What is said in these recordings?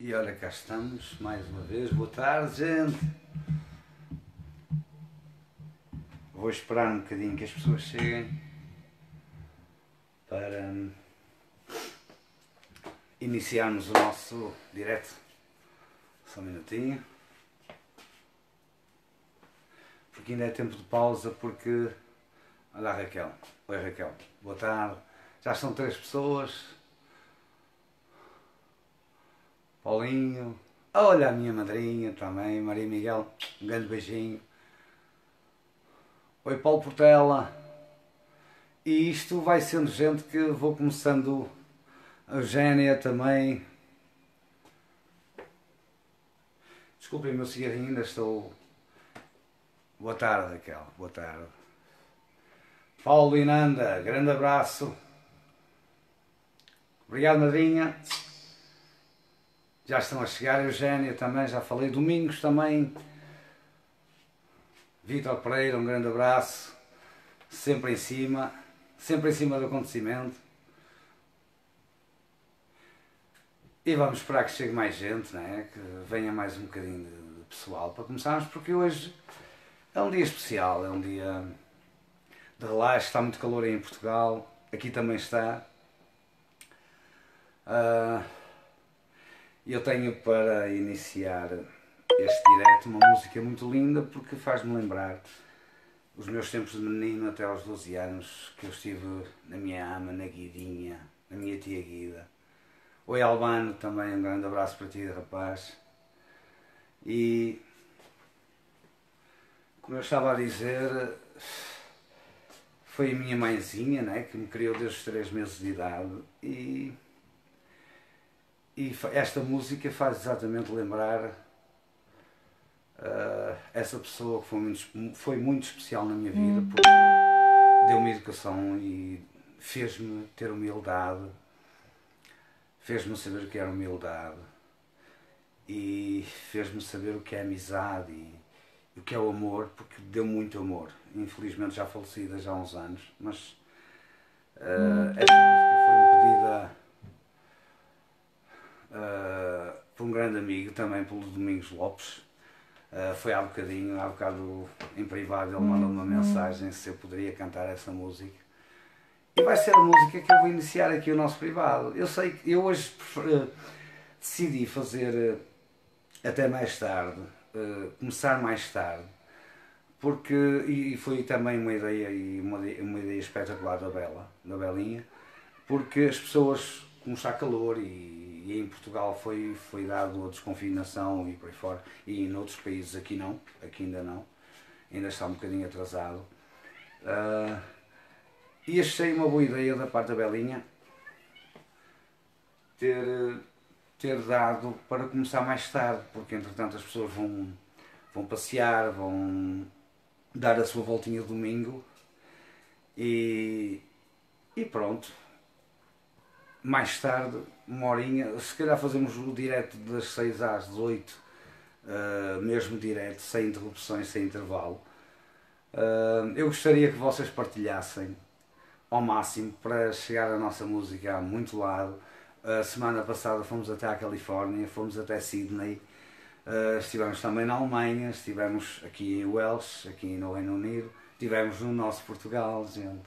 E olha, cá estamos, mais uma vez. Boa tarde, gente. Vou esperar um bocadinho que as pessoas cheguem para iniciarmos o nosso direto. Só um minutinho. Porque ainda é tempo de pausa, porque... Olha a Raquel. Oi, Raquel. Boa tarde. Já são 3 pessoas. Paulinho. Olha a minha madrinha também, Maria Miguel. Um grande beijinho. Oi, Paulo Portela. E isto vai sendo gente que vou começando. A Eugénia também. Desculpem o meu cigarrinho, ainda estou... Boa tarde, Raquel. Boa tarde. Paulo e Nanda, grande abraço. Obrigado, madrinha. Já estão a chegar, Eugénia também, já falei. Domingos também. Vítor Pereira, um grande abraço. Sempre em cima do acontecimento. E vamos esperar que chegue mais gente, não é? Que venha mais um bocadinho de pessoal para começarmos, porque hoje é um dia especial, é um dia de relaxo. Está muito calor aí em Portugal, aqui também está. Eu tenho para iniciar este direto uma música muito linda, porque faz-me lembrar os meus tempos de menino até aos 12 anos, que eu estive na minha ama, na Guidinha, na minha tia Guida. Oi, Albano, também um grande abraço para ti, rapaz. E, como eu estava a dizer, foi a minha mãezinha, né, que me criou desde os 3 meses de idade, e esta música faz exatamente lembrar essa pessoa que foi muito especial na minha vida, porque deu-me educação e fez-me ter humildade, fez-me saber o que era humildade e fez-me saber o que é amizade e o que é o amor, porque deu muito amor. Infelizmente já falecida já há uns anos, mas esta música foi-me pedida por um grande amigo, também pelo Domingos Lopes. Foi há bocado em privado, ele mandou-me uma mensagem se eu poderia cantar essa música. E vai ser a música que eu vou iniciar aqui o nosso privado. Eu sei que eu hoje decidi fazer até mais tarde, começar mais tarde, porque, e foi também uma ideia, uma ideia espetacular da Belinha, porque as pessoas, como está calor e em Portugal foi dado a desconfinação e por aí fora, e em outros países aqui não, aqui ainda não, ainda está um bocadinho atrasado. E achei uma boa ideia da parte da Belinha ter dado para começar mais tarde, porque entretanto as pessoas vão passear, vão dar a sua voltinha de domingo e pronto. Mais tarde, uma horinha, se calhar fazemos o direto das 6 às 18, mesmo direto, sem interrupções, sem intervalo. Eu gostaria que vocês partilhassem ao máximo para chegar a nossa música a muito lado. A semana passada fomos até à Califórnia, fomos até Sydney, estivemos também na Alemanha, estivemos aqui em Wales, aqui no Reino Unido, estivemos no nosso Portugal, gente.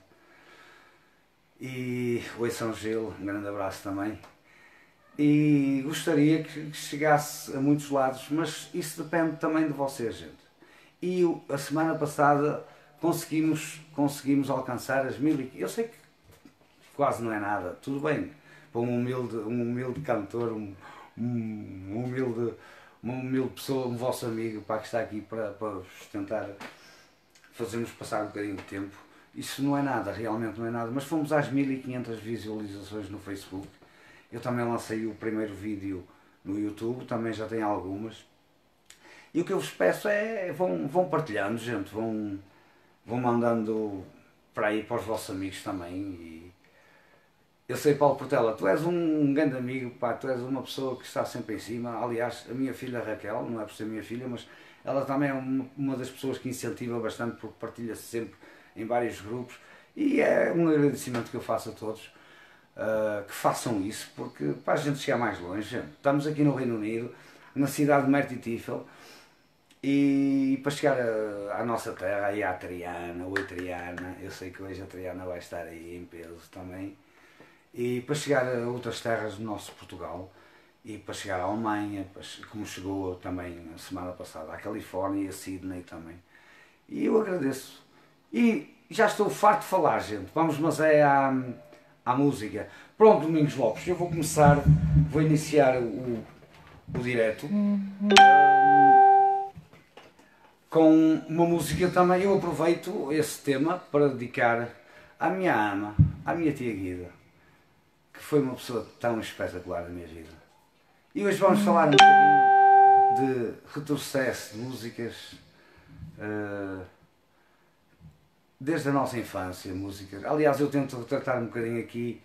E oi São Gil, um grande abraço também. E gostaria que chegasse a muitos lados, mas isso depende também de vocês, gente. E a semana passada conseguimos alcançar as 1000. Eu sei que quase não é nada, tudo bem, para um humilde cantor, uma humilde pessoa, um vosso amigo, para que está aqui para vos tentar fazermos passar um bocadinho de tempo. Isso não é nada, realmente não é nada, mas fomos às 1500 visualizações no Facebook. Eu também lancei o primeiro vídeo no YouTube, também já tenho algumas. E o que eu vos peço é, vão partilhando, gente, vão mandando para aí para os vossos amigos também. E eu sei, Paulo Portela, tu és um grande amigo, pá, tu és uma pessoa que está sempre em cima. Aliás, a minha filha Raquel, não é por ser minha filha, mas ela também é uma das pessoas que incentiva bastante, porque partilha-se sempre em vários grupos, e é um agradecimento que eu faço a todos. que façam isso, porque para a gente chegar mais longe, gente, estamos aqui no Reino Unido, na cidade de Merthyr e para chegar à nossa terra, aí à Triana, ou a Triana, eu sei que hoje a Triana vai estar aí em peso também, e para chegar a outras terras do nosso Portugal, e para chegar à Alemanha, como chegou também a semana passada, à Califórnia e a Sydney também. E eu agradeço. E já estou farto de falar, gente. Vamos, mas é à música. Pronto, Domingos Lopes, eu vou começar, vou iniciar o direto com uma música também. Eu aproveito esse tema para dedicar à minha ama, à minha tia Guida, que foi uma pessoa tão espetacular na minha vida. E hoje vamos falar um bocadinho de retrocesso de músicas desde a nossa infância, músicas. Aliás, eu tento retratar um bocadinho aqui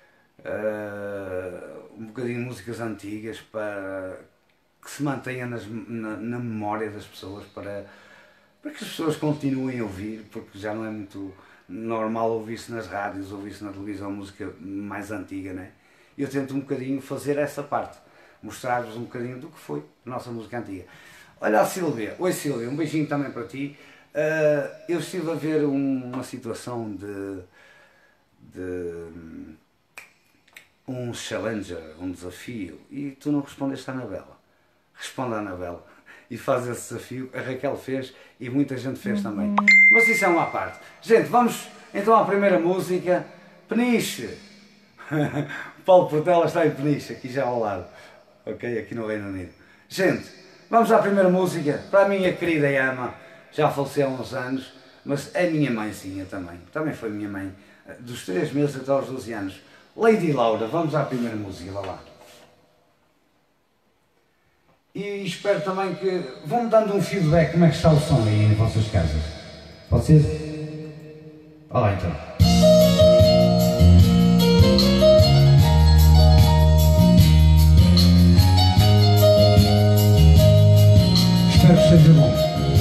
um bocadinho de músicas antigas para que se mantenha na memória das pessoas, para que as pessoas continuem a ouvir, porque já não é muito normal ouvir-se nas rádios, ouvir-se na televisão música mais antiga, né? Eu tento um bocadinho fazer essa parte, mostrar-vos um bocadinho do que foi a nossa música antiga. Olha a Sílvia. Oi Sílvia, um beijinho também para ti. Eu estive a ver uma situação de um challenger, um desafio, e tu não respondeste à Anabela. Responda à Anabela e faz esse desafio. A Raquel fez e muita gente fez também. Mas isso é uma à parte. Gente, vamos então à primeira música. Peniche. O Paulo Portela está em Peniche, aqui já ao lado. Ok? Aqui no Reino Unido. Gente, vamos à primeira música para a minha querida ama. Já faleceu há uns anos, mas é minha mãezinha também. Também foi minha mãe, dos 3 meses até aos 12 anos. Lady Laura, vamos à primeira música, vá lá. E espero também que vão-me dando um feedback como é que está o som aí em vossas casas. Pode ser? Olá então. Espero que seja bom.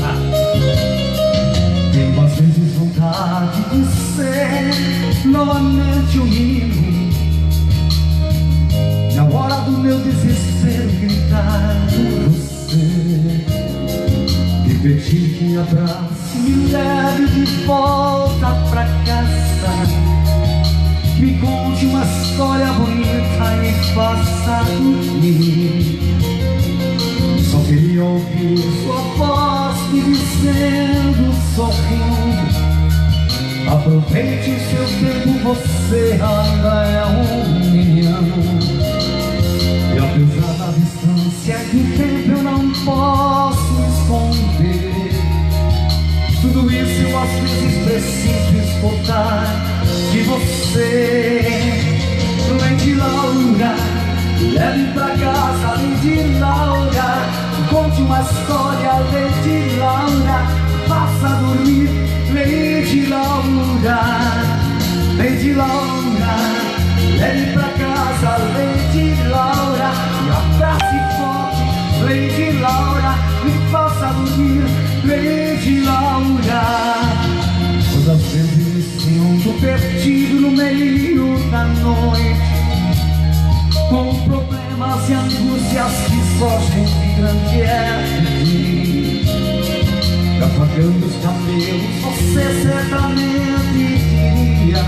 Tenho às vezes vontade de ser novamente um hino, na hora do meu desespero gritar por você, e pedir que me abrace, me leve de volta pra casa, que me conte uma história bonita e me faça dormir. Só queria ouvir sua voz me dizendo, sorrindo: aproveite seu tempo, você ainda é um menino. E apesar da distância do tempo eu não posso esconder tudo isso, eu às vezes preciso escutar de você. Lady Laura, leve pra casa, Lady Laura, conte uma história, Lady Laura, faça dormir, Lady Laura. Lady Laura, leve pra casa, Lady Laura, e abrace forte, Lady Laura, me faça dormir, Lady Laura. Todas as vezes me sinto perdido no meio da noite, com problemas e angústias que só gente grande é pedir. Apagando os cabelos, você certamente diria: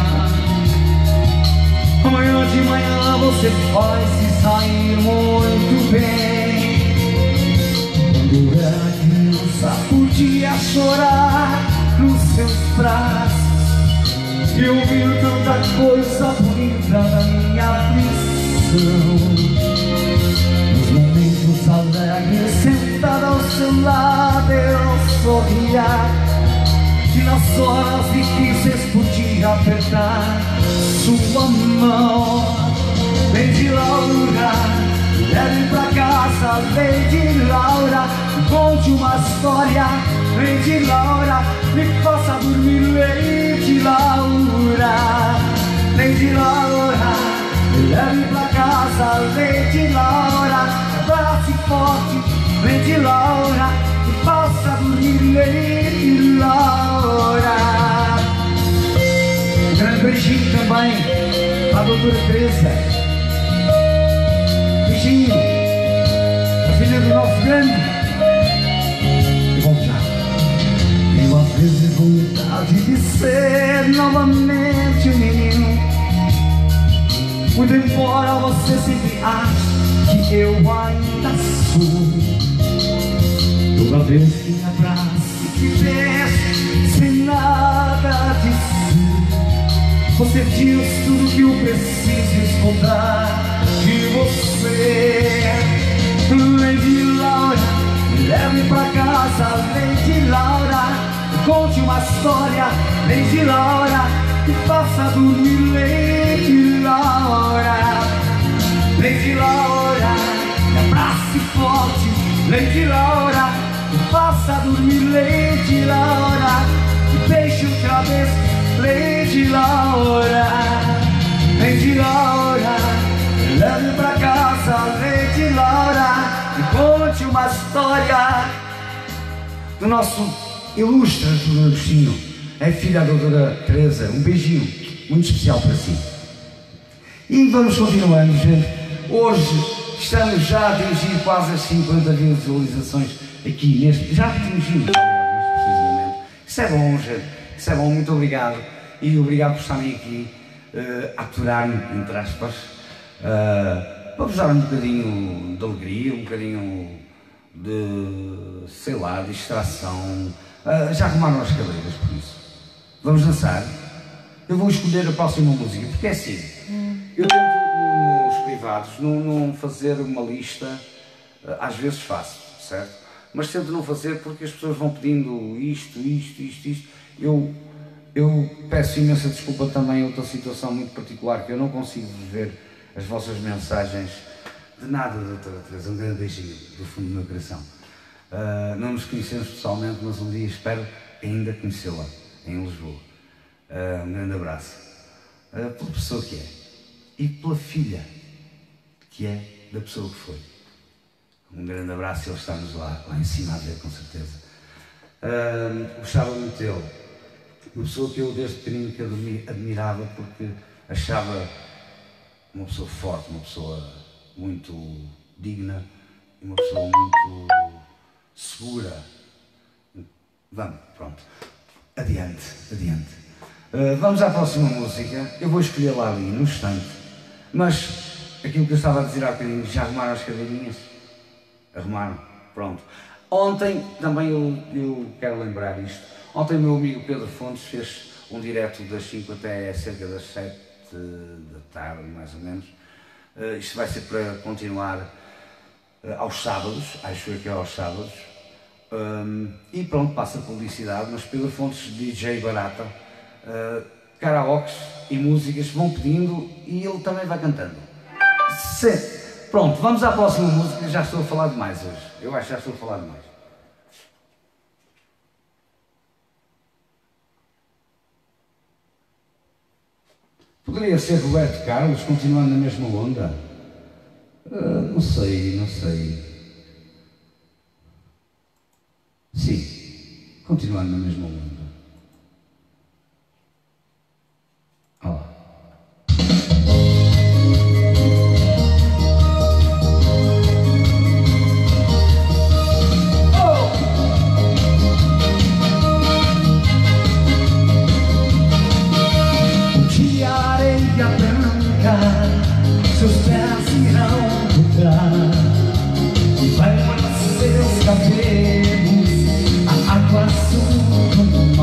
amanhã de manhã você vai se sair muito bem. Quando era criança podia chorar nos seus braços e ouvir tanta coisa bonita da minha aflição. Nos momentos alegres, sentada ao seu lado eu sorria, e nas horas difíceis podia apertar sua mão. Lady Laura, leve pra casa, Lady Laura, conte uma história, Lady Laura, me faça dormir, Lady Laura. Lady Laura, leve pra casa, Lady Laura, abrace forte, Lady Laura, me faça dormir, Lady Laura. Um grande beijinho também para doutora Teresa. Beijinho, a filha do nosso grande. E volto já. Tenho às vezes vontade de ser novamente um menino, muito embora você sempre ache que eu ainda sou. Toda vez que me abraça e te beijo sem nada disso, você diz tudo que eu preciso escutar de você. Lady Laura, me leve pra casa. Lady Laura, me conte uma história. Lady Laura, me faça dormir. Lady Laura, Lady Laura, me abrace forte. Lady Laura, me faça dormir. Lady Laura, me deixe outra vez. Lady Laura, Lady Laura, me leve pra casa. Lady Laura, me conte uma história do nosso ilustre Agostinho. É filha da doutora Teresa. Um beijinho muito especial para si. E vamos continuando, gente. Hoje estamos já a atingir quase as 50 visualizações aqui neste. Já atingimos neste momento. Isso é bom, gente. Isso é bom. Muito obrigado. E obrigado por estarem aqui a aturar-me, entre aspas, para vos dar um bocadinho de alegria, um bocadinho de, sei lá, distração. Já arrumaram as cadeiras, por isso. Vamos dançar. Eu vou escolher a próxima música, porque é assim. Eu tento nos privados não fazer uma lista, às vezes faço, certo? Mas tento não fazer porque as pessoas vão pedindo isto. Eu peço imensa desculpa também a outra situação muito particular, que eu não consigo ver as vossas mensagens de nada, doutora Teresa. Um grande beijinho do fundo do meu coração. Não nos conhecemos pessoalmente, mas um dia espero ainda conhecê-la em Lisboa. Um grande abraço. Pela pessoa que é e pela filha que é da pessoa que foi. Um grande abraço e ele está-nos lá em cima a ver, com certeza. Gostava muito dele. Uma pessoa que eu desde pequenino que admirava, porque achava uma pessoa forte, uma pessoa muito digna, uma pessoa muito segura. Vamos, pronto. Adiante. Vamos à próxima música. Eu vou escolher lá ali, no instante. Mas aquilo que eu estava a dizer há bocadinho, já arrumaram as cadeirinhas? Arrumaram? Pronto. Ontem, também eu quero lembrar isto. Ontem o meu amigo Pedro Fontes fez um direto das 5 até cerca das 7 da tarde, mais ou menos. Isto vai ser para continuar aos sábados, acho que é aos sábados. E pronto, passa publicidade, mas Pedro Fontes, DJ Barata, karaokes e músicas vão pedindo e ele também vai cantando. Pronto, vamos à próxima música. Já estou a falar demais hoje. Eu acho que já estou a falar demais. Poderia ser Roberto Carlos, continuando na mesma onda? Não sei. Sim, continuando na mesma onda. Olá. Seus pés irão tocar e vai para seus cabelos a água azul.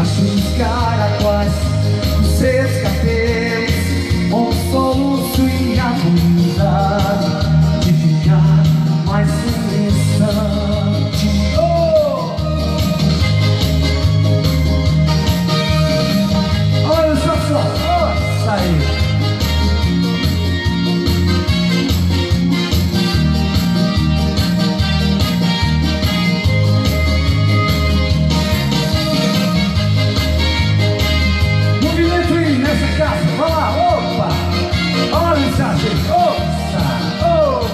debaixo dos caracóis, os seus cabelos, com o soluço e a vontade de ficar mais um instante. Oh! Olha só, oh, saiu. Vai lá, opa! Olha essa gente, opa! Oh!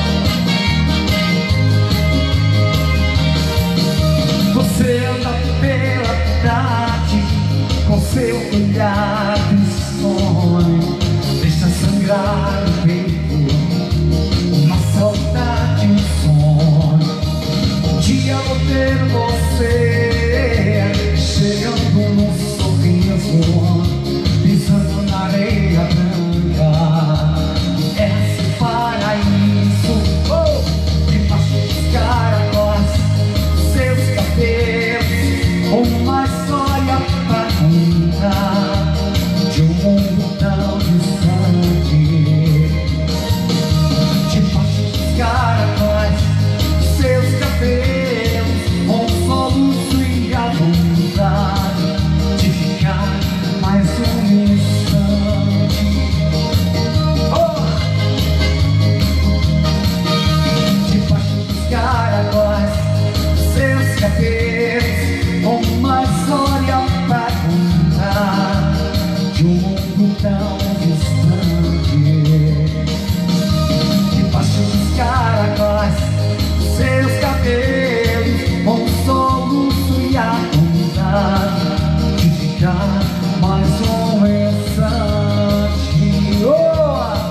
Você anda pela tarde com seu olhar de sonho, deixa sangrar o peito, uma saudade, um sonho. Um dia vou ter você chegando num sorriso, pisando na areia branca, esse paraíso, oh, debaixo dos caracóis, seus cabelos, uma história pra contar, de um mundo tão distante. Debaixo dos caracóis, seus cabelos, um soluço e a vontade de ficar mais um instante. Oh! Debaixo dos caracóis, seus cabelos, uma história pra contar, de um mundo tão distante. Debaixo dos caracóis, seus cabelos, um soluço e a vontade de ficar mais um instante. Oh!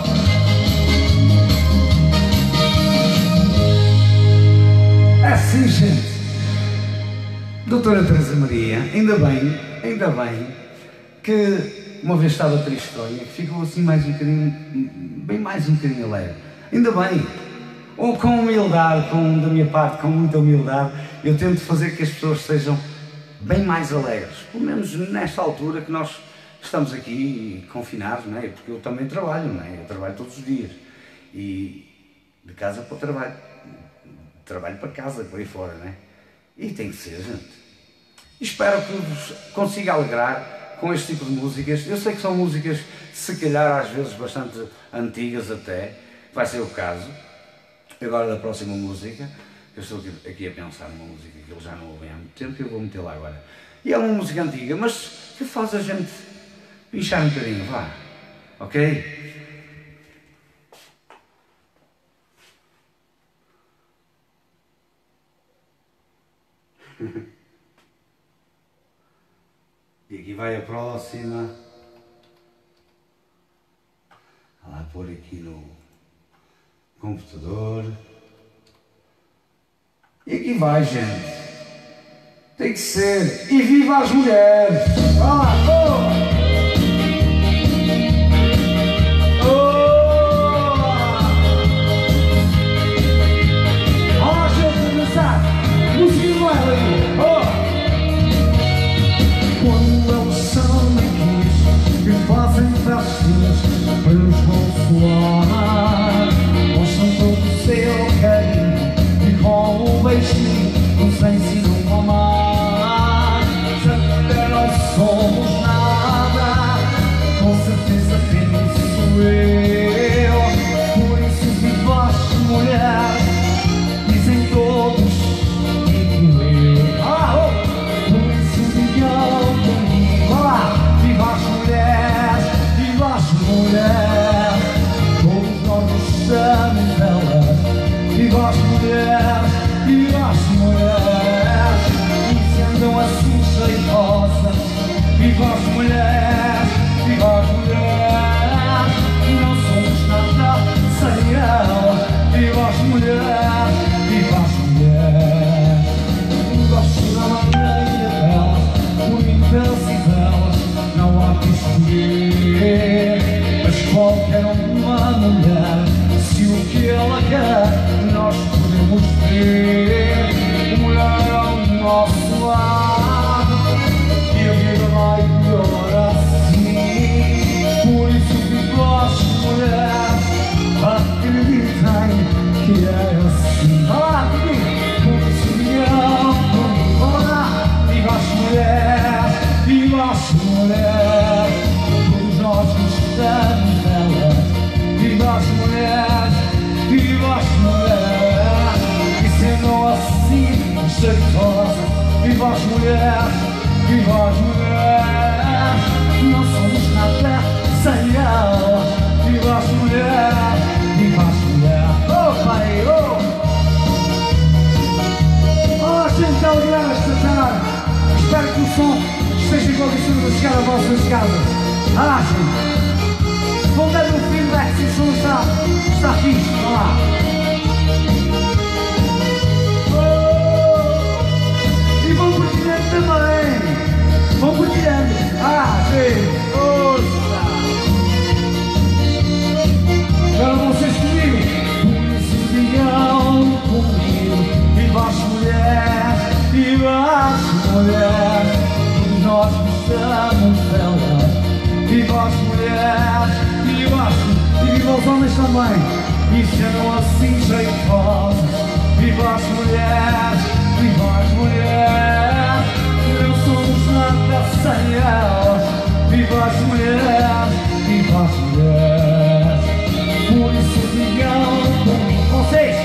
É assim, gente. Doutora Teresa Maria, ainda bem que uma vez estava tristonha, que ficou assim mais um bocadinho, bem mais um bocadinho alegre. Ainda bem. Ou com humildade, da minha parte, com muita humildade, eu tento fazer que as pessoas sejam bem mais alegres, pelo menos nesta altura que nós estamos aqui confinados, não é? Porque eu também trabalho, não é? Eu trabalho todos os dias e de casa para o trabalho, trabalho para casa, por aí fora, não é? E tem que ser, gente. Espero que vos consiga alegrar com este tipo de músicas. Eu sei que são músicas, se calhar às vezes bastante antigas até, vai ser o caso. Agora da próxima música, eu estou aqui a pensar numa música que eles já não ouvem há muito tempo e eu vou meter lá agora. E é uma música antiga, mas que faz a gente pinchar um bocadinho, vá. Ok? E aqui vai a próxima. Vou lá pôr aqui no computador. E aqui vai, gente. Tem que ser. E viva as mulheres! Vá lá, gente, dançar! Música não é ali! Quando eles são aqui e fazem festas para nos consolar, mostram todo o seu carinho e com um beijinho nos ensinam a amar. viva as mulheres, viva as mulheres, não somos nada sem elas. Viva as mulheres, viva as mulheres. Oh pai, oh! Oh, gente, está ligado esta tarde. Espero que o som esteja em condições de chegar a vossas casas. Ah, gente, vão dar um feedback se o som está fixe. Vá lá. E vão partilhando também. Vão partilhando. Ah, sim. Ouça. Agora vocês comigo. Por isso digam comigo. Viva as mulheres, viva as mulheres. Todos nós gostamos delas. Viva as mulheres, viva as mulheres. E viva os homens também. E sejam assim jeitosas. Viva as mulheres, viva as mulheres. Não somos nada sem elas. Viva as mulheres, viva as mulheres. Por isso digam comigo, vocês.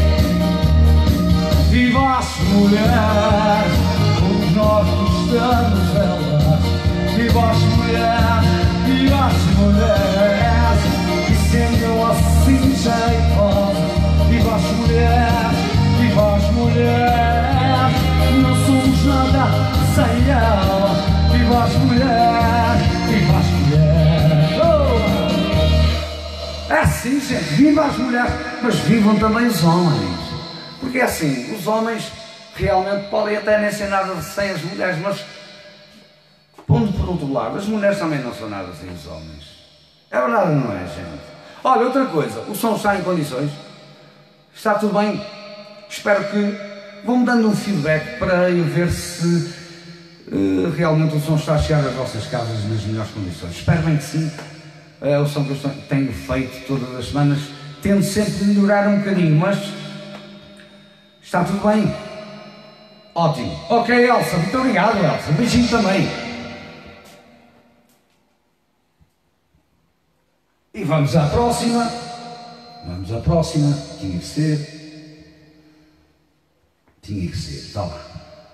Viva as mulheres, todos nós gostamos delas. Viva as mulheres, viva as mulheres. E sendo assim jeitosas. Viva as mulheres, viva as mulheres. Não somos nada sem elas. Viva as mulheres, viva as mulheres. Oh! É assim, gente, viva as mulheres, mas vivam também os homens. Porque é assim, os homens realmente podem até nem ser nada sem as mulheres, mas pondo por outro lado, as mulheres também não são nada sem os homens. É verdade ou não é, gente? Olha, outra coisa, o som está em condições? Está tudo bem? Espero que vão-me dando um feedback para eu ver se realmente o som está a chegar às vossas casas nas melhores condições. Espero bem que sim. É o som que eu tenho feito todas as semanas, tento sempre melhorar um bocadinho, mas está tudo bem? Ótimo. Ok, Elsa, muito obrigado, Elsa. Um beijinho também. E vamos à próxima. Vamos à próxima. Tinha que ser. Tinha que ser. Está lá.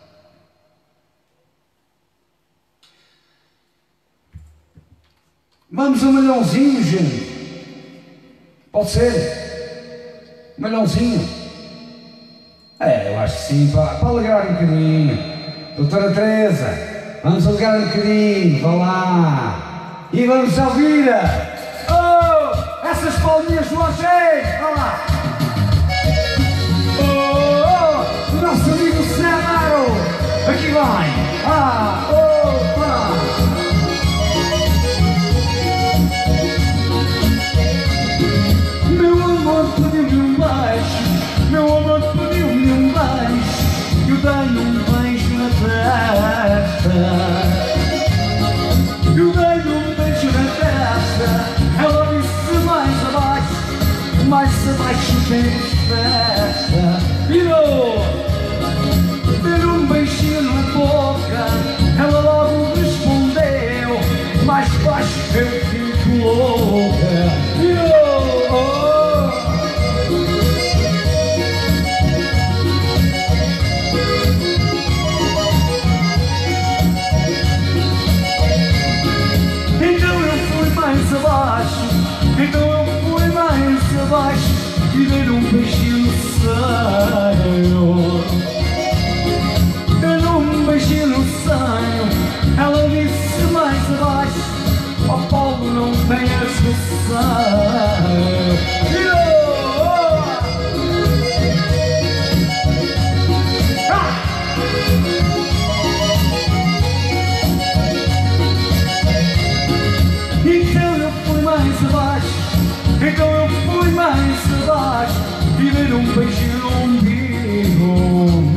Vamos a Malhãozinho, gente. Pode ser? Malhãozinho. É, eu acho que sim, para alegrar um bocadinho. Doutora Teresa, vamos alegrar um bocadinho, vá lá. E vamos ouvir. Oh, essas palminhas do Angé, vá lá. Oh, o nosso amigo Senamaro, aqui vai. Ah, opa. Meu amor pediu-me um beijo, meu amor pediu-me um beijo, eu dei-lhe um beijo na testa, eu dei-lhe um beijo na testa, ela disse mais abaixo temos festa, virou, dei-lhe um beijinho na boca, ela logo respondeu, mais baixo eu fico louca, virou. Então eu fui mais abaixo e dei-lhe um beijinho no seio. Dei-lhe um beijinho no seio. Ela disse mais abaixo: ó Paulo, não tenhas receio. Então eu fui mais abaixo e dei-lhe um beijinho no umbigo.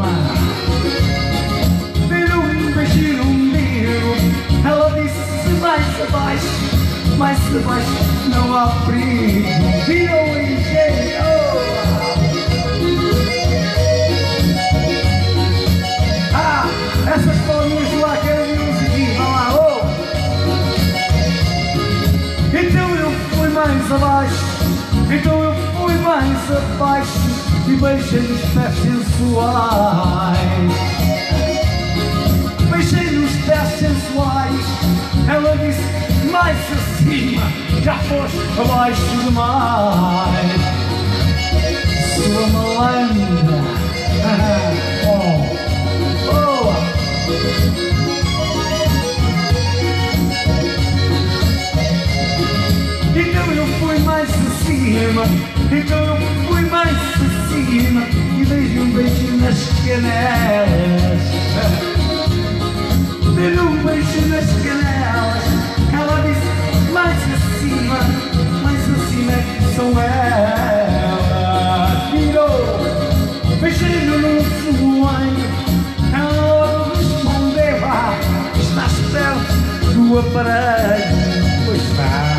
Dei-lhe um beijinho no umbigo. Ela disse mais abaixo não há perigo. Virou engenho. Ah, essas palminhas do ar querem aqui, vá lá, oh. Então eu fui mais abaixo, então eu fui mais abaixo e beijei os pés sensuais. sensuais. Ela disse, mais acima, já foste abaixo demais. Sua malandra, Então eu fui mais acima, então eu fui mais acima e dei-lhe um beijo nas canelas. Dei-lhe um beijo nas canelas. Ela disse, mais acima é que são elas. Virou, beijei-no no soalho. Ela respondeu, estás perto do aparelho. Pois está.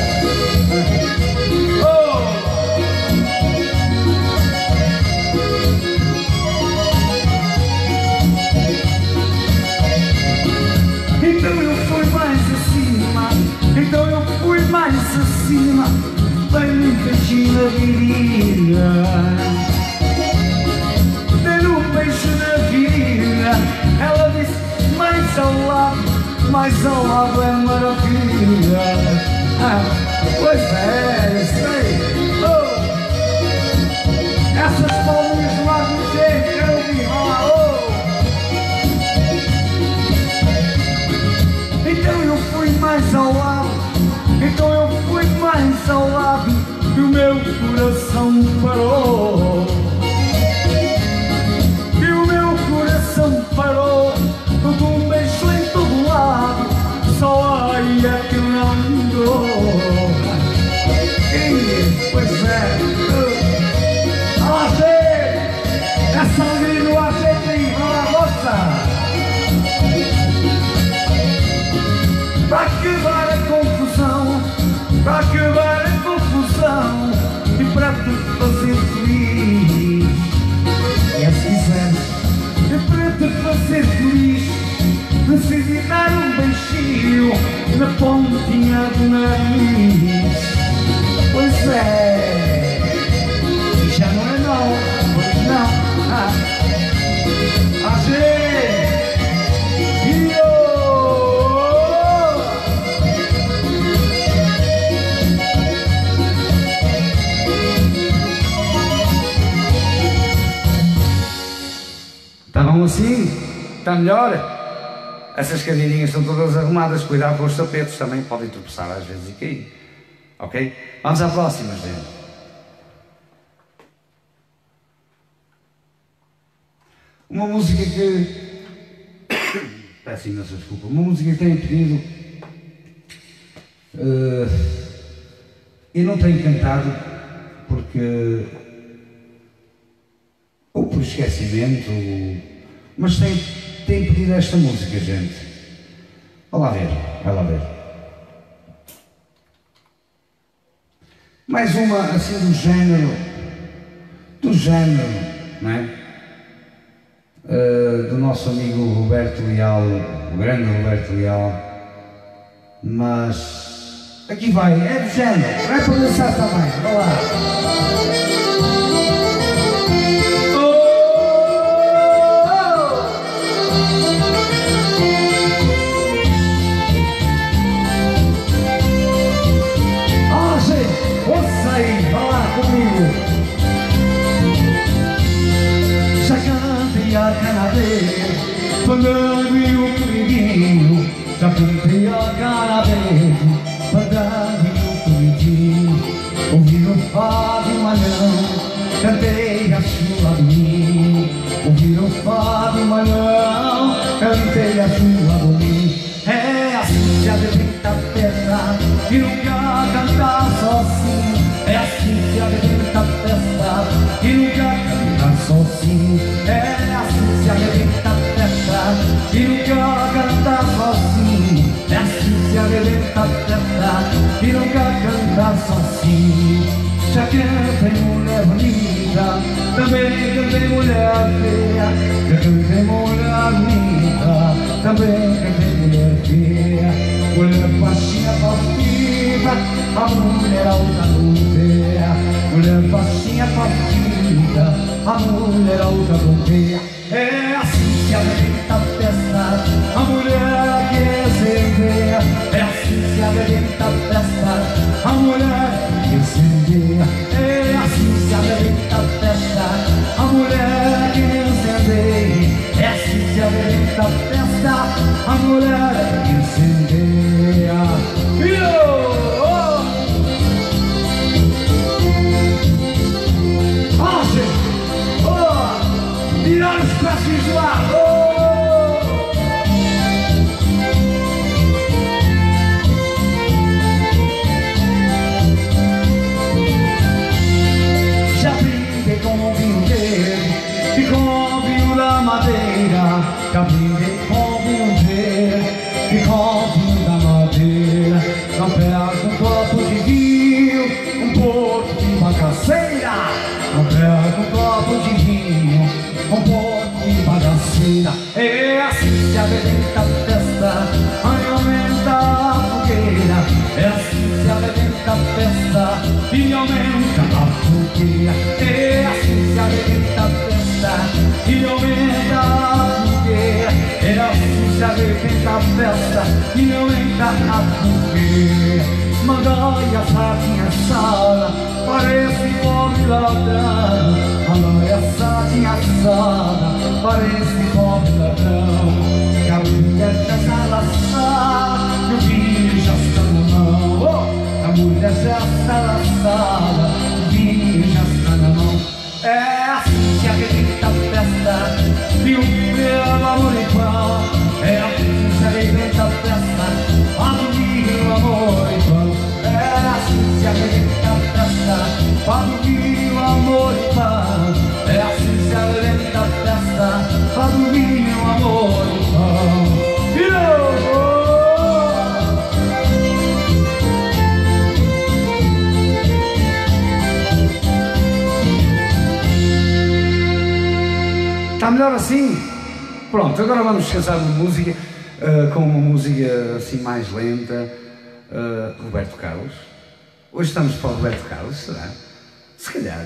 Então eu fui mais acima, então eu fui mais acima, dei-lhe um beijinho na virilha, dei-lhe um beijo na virilha. Ela disse, mais ao lado é maravilha. Pois é, eu sei. Essas palminhas do lado do jeito, quero ouvir, Então eu fui mais ao lado, então eu fui mais ao lado e o meu coração parou. E o meu coração parou, com um beijo em todo lado, só aí é que não mudou. Pois é, essa alegria no ajeito aí, vai lá, moça! Para acabar a confusão, para acabar a confusão e para te fazer feliz. E se quiseres, e para te fazer feliz, decidi dar um beijinho na pontinha do nariz. Pois é, e já não é não, pois não. Estavam assim? Está melhor? Essas cadeirinhas estão todas arrumadas, cuidado com os tapetes, também podem tropeçar às vezes e cair. Ok? Vamos à próxima, gente. Uma música que... peço imensa desculpa. Uma música que tenho pedido e não tenho cantado porque... ou por esquecimento, mas tenho pedido esta música, gente. Vai lá ver, vai lá ver. Mais uma assim do género, não é? Do nosso amigo Roberto Leal, o grande Roberto Leal, mas aqui vai, é do género, é para dançar também, vai lá. Fandango e o comidinho, já cantei a cara verde. Fandango e o comidinho, ouvi o fado malhão, cantei a chuva do mim. Ouvi o fado malhão, cantei a chuva do mim. É assim que a bebida festa e nunca cantar sozinho. É assim que a bebida festa e nunca cantar sozinho. É assim que a bebida festa e nunca cantar sozinho. É assim que a bebida festa e nunca cantar sozinho. Já cantei mulher bonita, também cantei mulher feia. Já cantei mulher bonita, também cantei mulher feia. Mulher baixinha, faustita, a mulher alta não feia. Mulher baixinha, faustita, a mulher alta não feia. É assim que a bebida festa, a mulher que arrebenta a festa, a mulher que incendeia. É assim se arrebenta a festa, a mulher que incendeia. É assim se arrebenta a festa, a mulher que incendeia. Tirar os braços do ar! Já brindei com o vinho verde e com o vinho da madeira. Já brindei com o vinho verde e com o vinho da madeira. Não pego um copo de vinho, um pouco de bagaceira. Não pego um copo de vinho, um pouco de bagaceira. É assim se arrebenta a festa, aí aumenta a fogueira. É assim se arrebenta a festa e aumenta a fogueira. É assim se arrebenta a festa e aumenta a fogueira. É assim se arrebenta a festa e aumenta a fogueira. Mandaia, sardinha, assada, parece pobre ladrão. Mandaia, sardinha, assada, parece pobre ladrão. Que a mulher já está laçada, que o vinho já está na mão. A mulher já está laçada, o vinho já está na mão. É assim que arrebenta a festa e o meu amor em pão. É assim que arrebenta a festa, a do vinho, amor em pão. É assim que arrebenta a festa, a do vinho, amor em pão. É assim que arrebenta a festa, a do vinho, amor em pão. Está melhor assim? Pronto, agora vamos descansar de música, com uma música assim mais lenta. Roberto Carlos. Hoje estamos para o Roberto Carlos, será? Se calhar.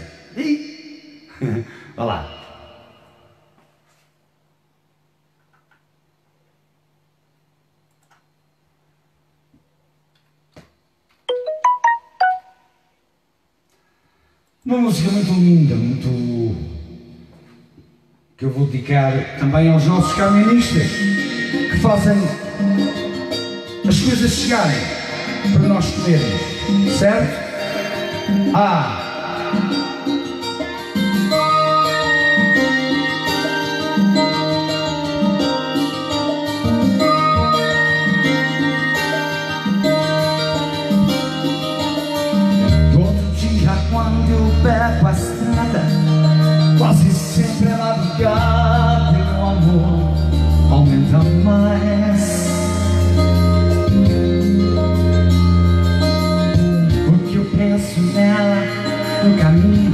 Vá lá. Uma música muito linda, muito... que eu vou dedicar também aos nossos caministas que fazem as coisas chegarem para nós comermos, certo? Todo dia quando eu pego a estrada, quase sempre a madrugada, meu amor aumenta mais. Porque eu penso nela no caminho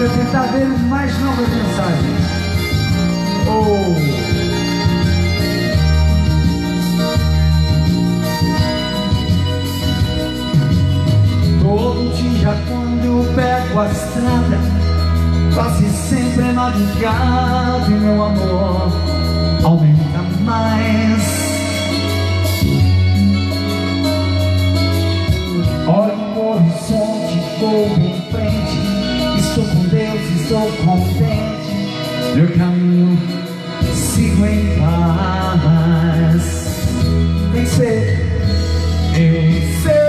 para tentar ver mais novas mensagens. Todo dia quando eu pego a estrada, quase sempre é madrugada e meu amor aumenta mais. Olho no horizonte, vou em frente, estou com Deus, estou contente, meu caminho sigo em paz. Tem que ser, eu sei.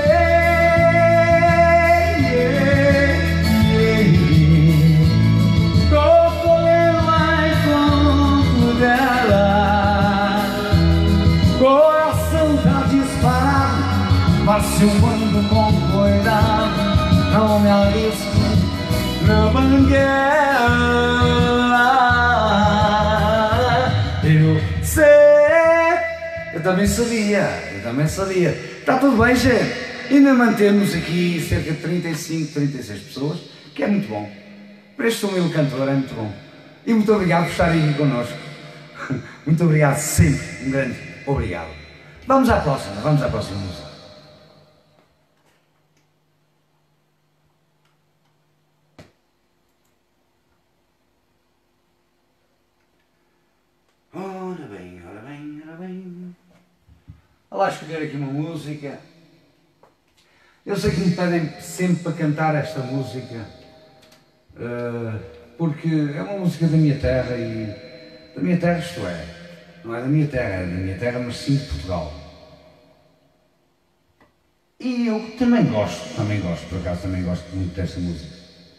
Mas se eu ando com cuidado, não me arrisco na banguela. Eu sei. Eu também sabia. Está tudo bem, gente? Ainda mantemos aqui cerca de 35, 36 pessoas, que é muito bom. Para este humilde cantor é muito bom. E muito obrigado por estarem aqui connosco. Muito obrigado sempre, um grande obrigado. Vamos à próxima música. Ora bem. Vou lá escolher aqui uma música. Eu sei que me pedem sempre para cantar esta música, porque é uma música da minha terra da minha terra, isto é, não é da minha terra, mas sim de Portugal. E eu também gosto, por acaso também gosto muito desta música.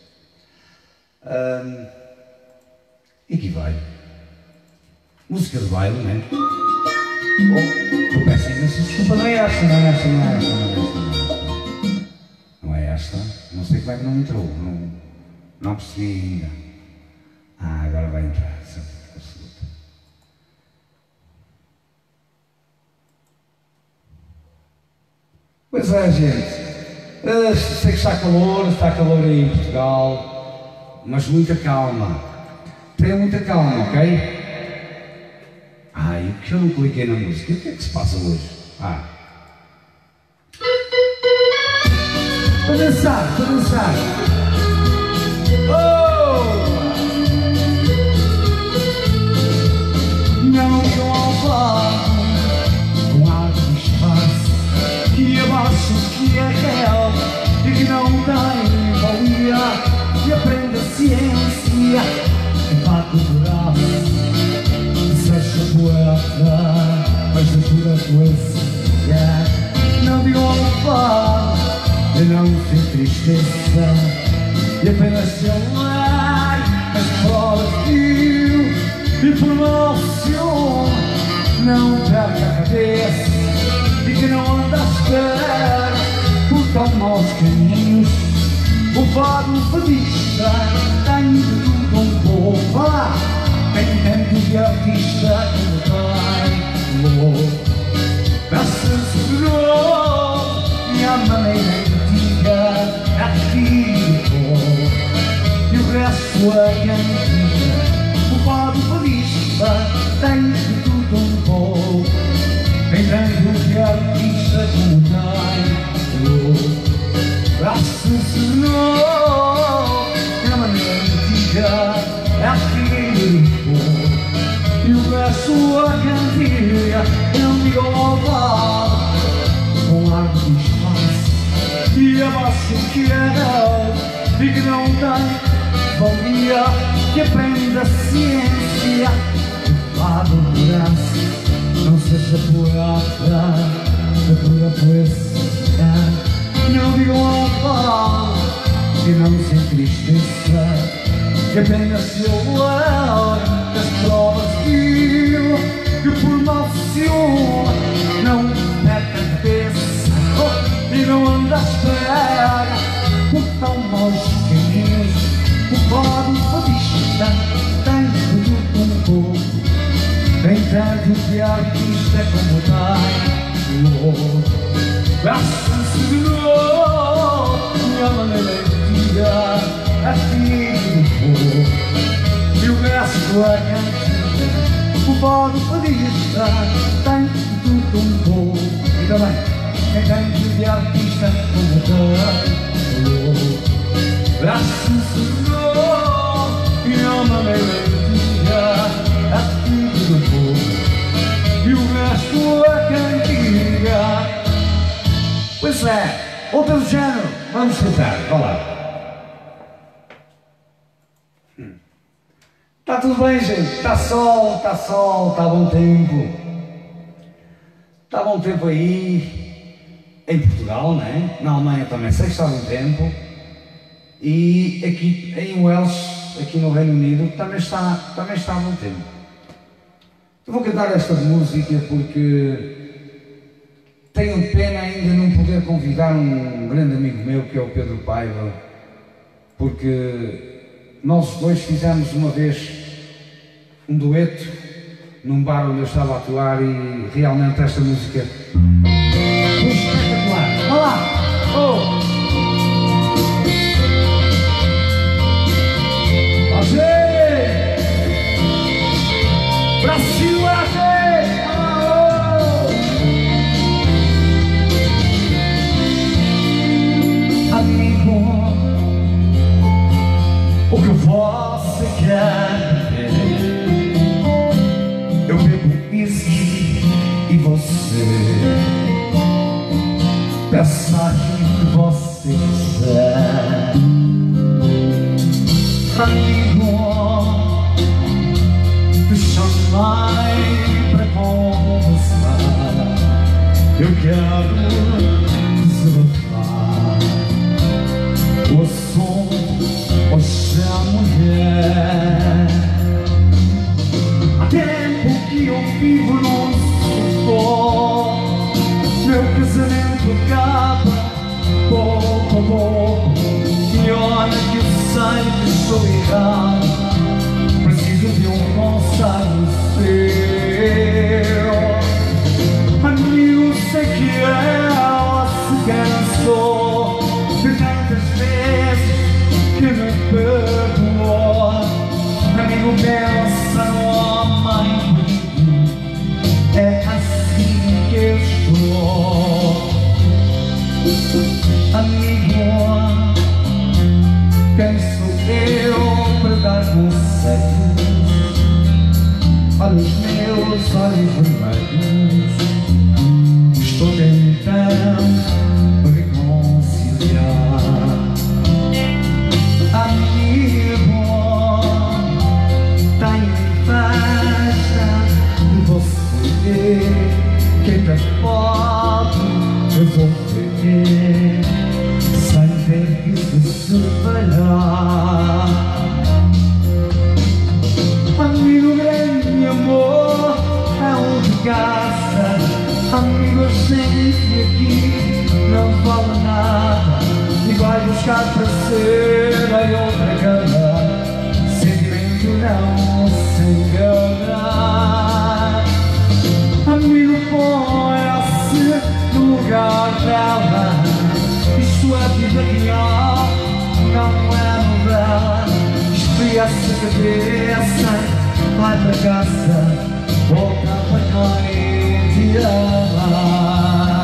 E aqui vai. Música de baile, não é? Eu peço imensa desculpa, não é esta. Não é esta. Não sei como é que não entrou. Não percebi ainda. Agora vai entrar. Pois é, gente. Sei que está calor aí em Portugal, mas muita calma. Tenha muita calma, ok? E o que eu não cliquei na música? O que é que se passa hoje? Para dançar. Não estou ao lado, com ar de espaço, que abaixo que é real e que não tem valia, e aprende a ciência, que bate o braço. Seja poeta, mas de pura poesia. Não digo alfado, e não sem tristeza, e apenas se amar as provas e por emoção não perca a cabeça e que não anda a esperar por tão maus caminhos. O fado fadista tem de tudo um pouco. Tem tempo de artista que me vai Nasceu e a maneira antiga aqui ficou. E o resto é cantiga. O fado fadista tem de tudo um pouco. Tem tempo de artista como tem. Nasceu e a maneira antiga aqui e o verso a cantiga é um bigola com ar de espaço e abaixo que é e que não tem valia, que aprende a ciência que faz o braço, não seja poeta da pura poesia. Não bigola e não sem tristeza, que apenas se olhar das provas que por mal funciona, não perca a cabeça e não anda à espera por tão maus caminhos. O fado fadista tem de tudo um pouco, tem tanto de artista como tem. Graças a Deus, minha maneira antiga, assim sua canção, o pobre podia estar, tem tudo um pouco. E também, quem tem de artista como tem, braço segurou e uma melodia, a tudo um pouco, e o resto a cantiga. Pois é, outro género, vamos tentar, vá lá. Está tudo bem, gente? Está sol, está bom tempo. Está bom tempo aí, em Portugal, não é? Na Alemanha também sei que está bom tempo. E aqui em Wales, aqui no Reino Unido, também está bom tempo. Eu vou cantar esta música porque tenho pena ainda não poder convidar um grande amigo meu, que é o Pedro Paiva, porque nós dois fizemos uma vez um dueto num bar onde eu estava a atuar e realmente esta música foi espetacular. Olha lá! Oh! Brasil é amigo, o que você quer beber? Eu bebo whisky e você peça o que você quiser. Amigo, te chamei para conversar, eu quero desabafar. O assunto hoje é a mulher. Há tempo que eu vivo num sofá, meu casamento acaba pouco a pouco. E olha que eu sei que estou errado, preciso de um conselho seu. Amigo, sei que ela se cansou de tantas vezes que me perdoou. Amigo, pensa no homem bonito, é assim que eu estou. Amigo, quem sou eu para dar conselhos? Olha os meus olhos vermelhos, estou tentando reconciliar. Amigo, tenho inveja de você, que ainda pode resolver sem ter que se separar. Amigo, grande amor é um de graça. Amigo, eu sei que aqui não vale nada e vai buscar para ser a outra cama. Sentimento não se engana. Amigo, põe-se no lugar dela. Isto é vida real, não é novela. Esfria-se a cabeça, vai para casa, volta para quem te ama.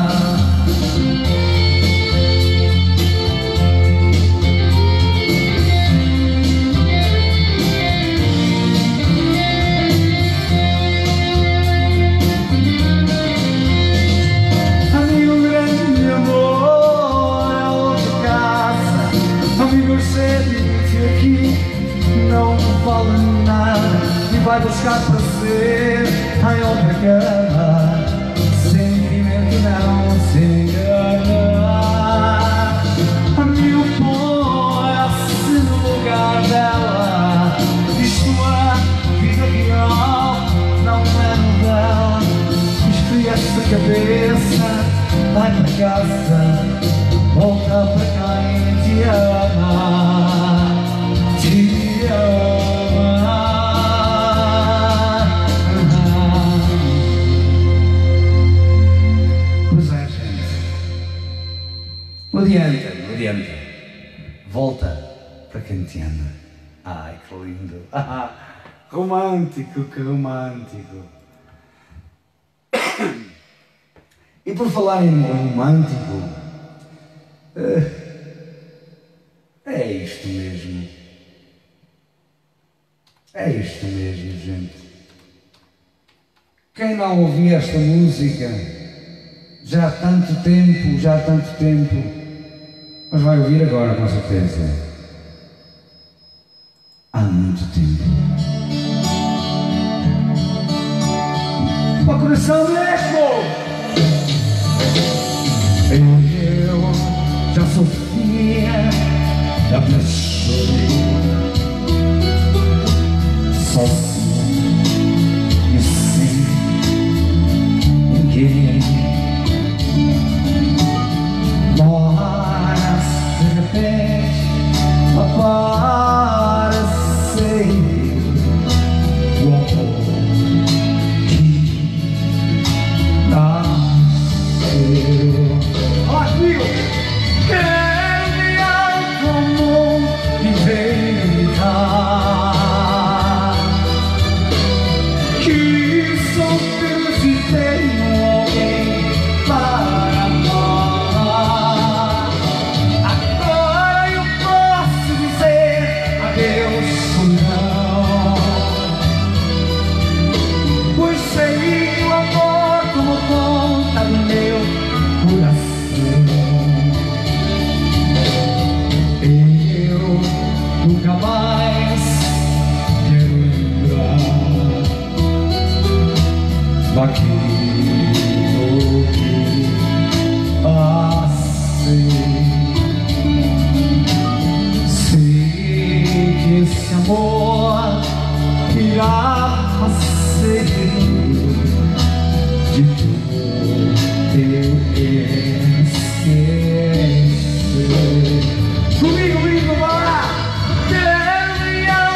Amigo, grande amor é outra casa. Amigo, eu sei que aqui não vale nada e vai buscar para ser em outra cama. Sentimento não se engana. Amigo, põe-se no lugar dela. Isto é vida real, não é novela. Esfria-se a cabeça, vai para casa, volta para quem te ama. Te ama. Pois é, gente. Não adianta. Volta para quem te ama. Ai, que lindo. Romântico, que romântico. E por falar em romântico, é isto mesmo. É isto mesmo, gente. Quem não ouvia esta música já há tanto tempo, mas vai ouvir agora com certeza. Há muito tempo. Para o coração mesmo! Eu já sofria, já chorei, sozinho, sem ninguém. Mas de repente apareceu o amor que nasceu. Olha comigo! Quero me como inventar que sou Deus e tenho alguém para amar. Agora eu posso dizer adeus ou não, pois sei que o amor tomou conta do meu coração. Eu nunca mais quero lembrar daquilo que passei. Sei que esse amor irá ser de tudo eu esquecer. Comigo, bora! Quero me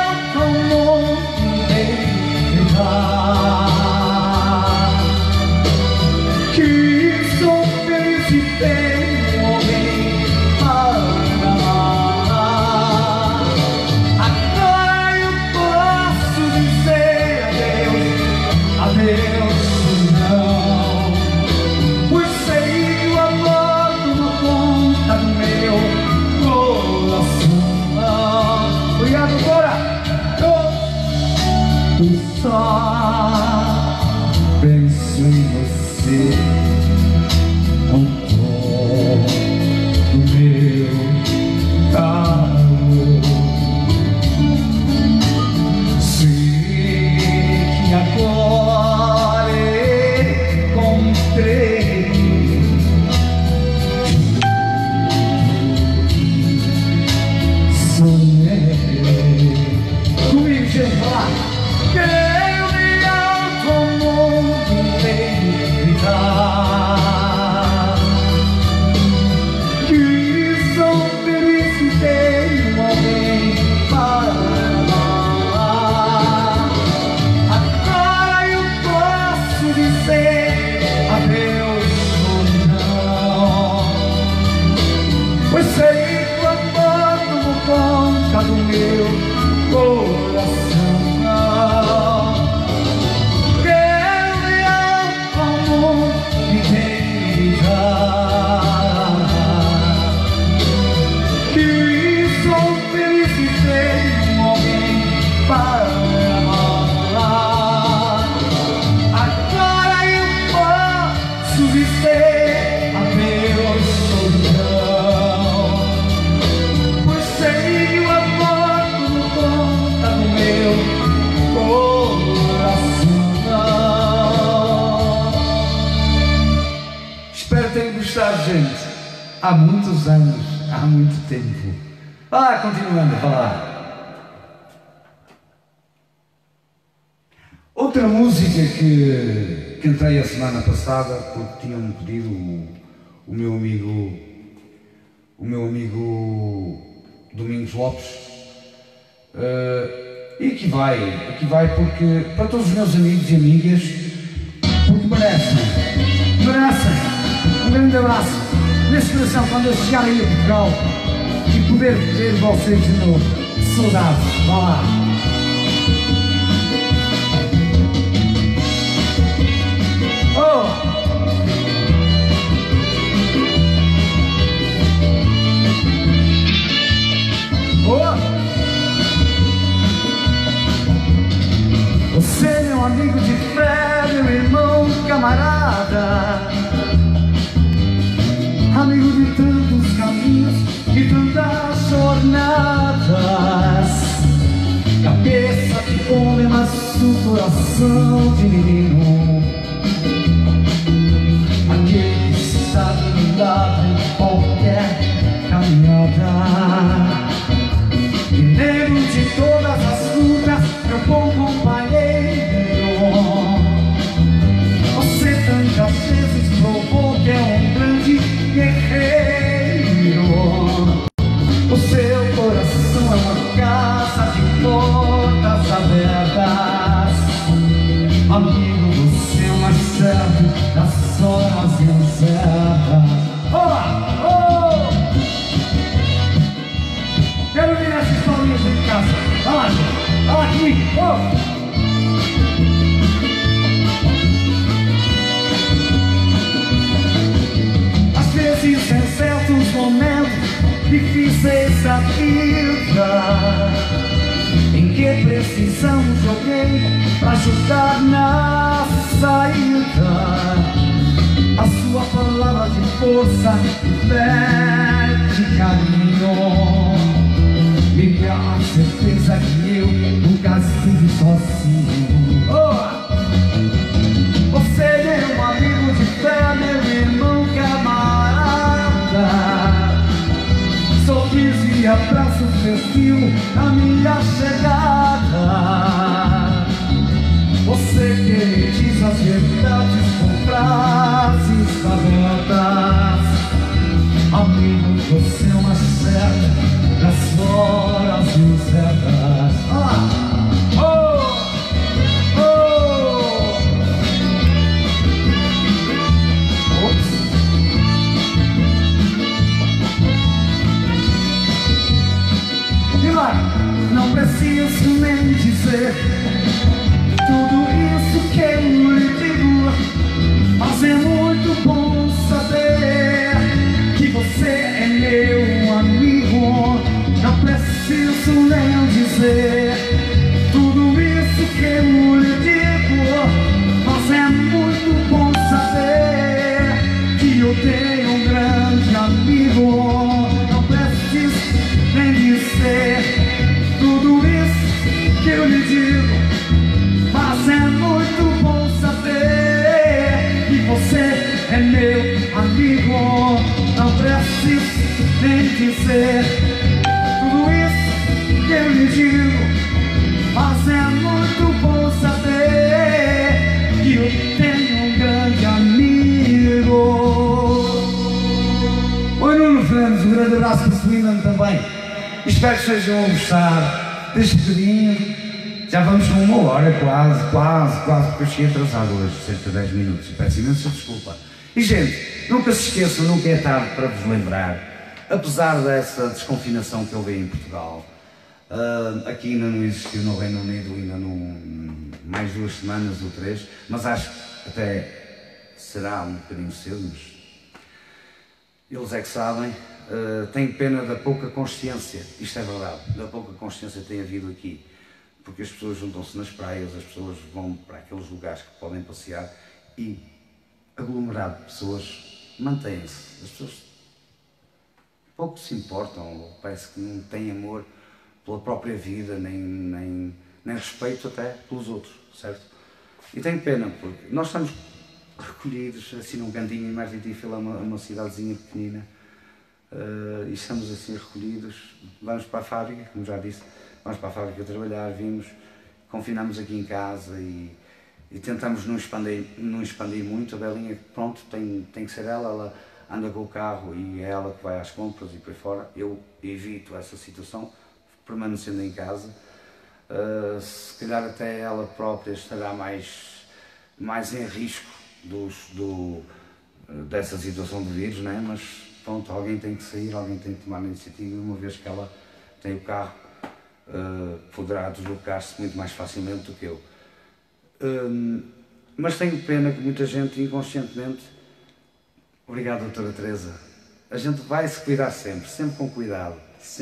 automovimentar que sou feliz e tenho alguém para amar. Agora eu posso dizer adeus não, pois sei que o amor toma conta do meu coração. Obrigado, Cora! Eu só penso em você com todo o meu calor. Sei que agora encontrei sonhei. Comigo, gente, vai lá. Quero me automovimentar que sou feliz e tenho alguém para amar. Agora eu posso dizer adeus ou não, pois sei que o amor tomou conta do meu coração. Quero me automovimentar que sou feliz e tenho alguém para amar. Agora eu posso dizer adeus ou não, pois sei que o amor tomou conta do meu coração. Espero que tenham gostado, gente. Há muitos anos, há muito tempo. Continuando a falar. Outra música que cantei a semana passada, porque tinham-me pedido o meu amigo Domingos Lopes, e aqui vai porque para todos os meus amigos e amigas, porque merecem. Um grande abraço neste coração quando eu chegar aí a Portugal e poder ver vocês de novo. Saudades, vá lá. Você, meu amigo de fé, meu irmão, camarada, amigo de tantos caminhos e tantas jornadas, cabeça de homem, mas o coração de menino, aquele que sabe andar em qualquer caminhada, mineiro de todas as lutas, meu bom companheiro. Você tantas vezes provou que é um grande guerreiro. O seu coração é uma casa de portas abertas. Amigo, você é uma serve das horas incertas. Quero ouvir essas palminhas dentro de casa. Olha lá, gente. Olha lá aqui. Às vezes, em certos momentos difíceis da vida, em que precisamos de alguém para ajudar na saída, a sua palavra de força, de fé, de carinho me dá a certeza que eu nunca estive sozinho. Você, meu amigo de fé, meu irmão camarada, sorriso e abraço festivo na minha chegada. Você que diz as verdades com frases abertas. Amigo, você é uma serva das horas incertas. Não preciso nem dizer tudo isso que eu lhe digo, mas é muito bom saber que você é meu amigo. Não preciso nem dizer tudo isso que eu lhe digo, mas é muito bom saber que eu tenho um grande amigo. Não preciso nem dizer tudo isso que eu lhe digo, mas é muito bom saber que você é meu amigo. Não preciso nem dizer tudo isso que eu lhe digo, mas é muito bom saber que eu tenho um grande amigo. Oi, Nuno Fernandes, um grande abraço para o Suílan também. Espero que estejam a gostar deste bocadinho. Já vamos com uma hora, quase, porque eu cheguei atrasado hoje, cerca de 10 minutos. Peço imensa desculpa. E, gente, nunca se esqueçam, nunca é tarde para vos lembrar, apesar dessa desconfinação que houve em Portugal, aqui ainda não existiu no Reino Unido, ainda não, mais 2 semanas ou 3, mas acho que até será um bocadinho cedo, mas eles é que sabem. Tenho pena da pouca consciência, isto é verdade, da pouca consciência que tem havido aqui, porque as pessoas juntam-se nas praias, as pessoas vão para aqueles lugares que podem passear e aglomerado de pessoas mantém-se. As pessoas pouco se importam, parece que não têm amor pela própria vida, nem respeito até pelos outros, certo? E tenho pena, porque nós estamos recolhidos assim num cantinho em Martitifil, uma cidadezinha pequenina, e estamos assim recolhidos, vamos para a fábrica, como já disse, vamos para a fábrica trabalhar, vimos, confinamos aqui em casa e tentamos não expandir muito. A Belinha, pronto, tem que ser ela anda com o carro e é ela que vai às compras e por aí fora. Eu evito essa situação, permanecendo em casa. Se calhar até ela própria estará mais em risco dessa situação do vírus, né? Mas pronto, alguém tem que sair, alguém tem que tomar a iniciativa, uma vez que ela tem o carro, poderá deslocar-se muito mais facilmente do que eu. Mas tenho pena que muita gente inconscientemente, obrigado doutora Teresa, a gente vai se cuidar sempre com cuidado,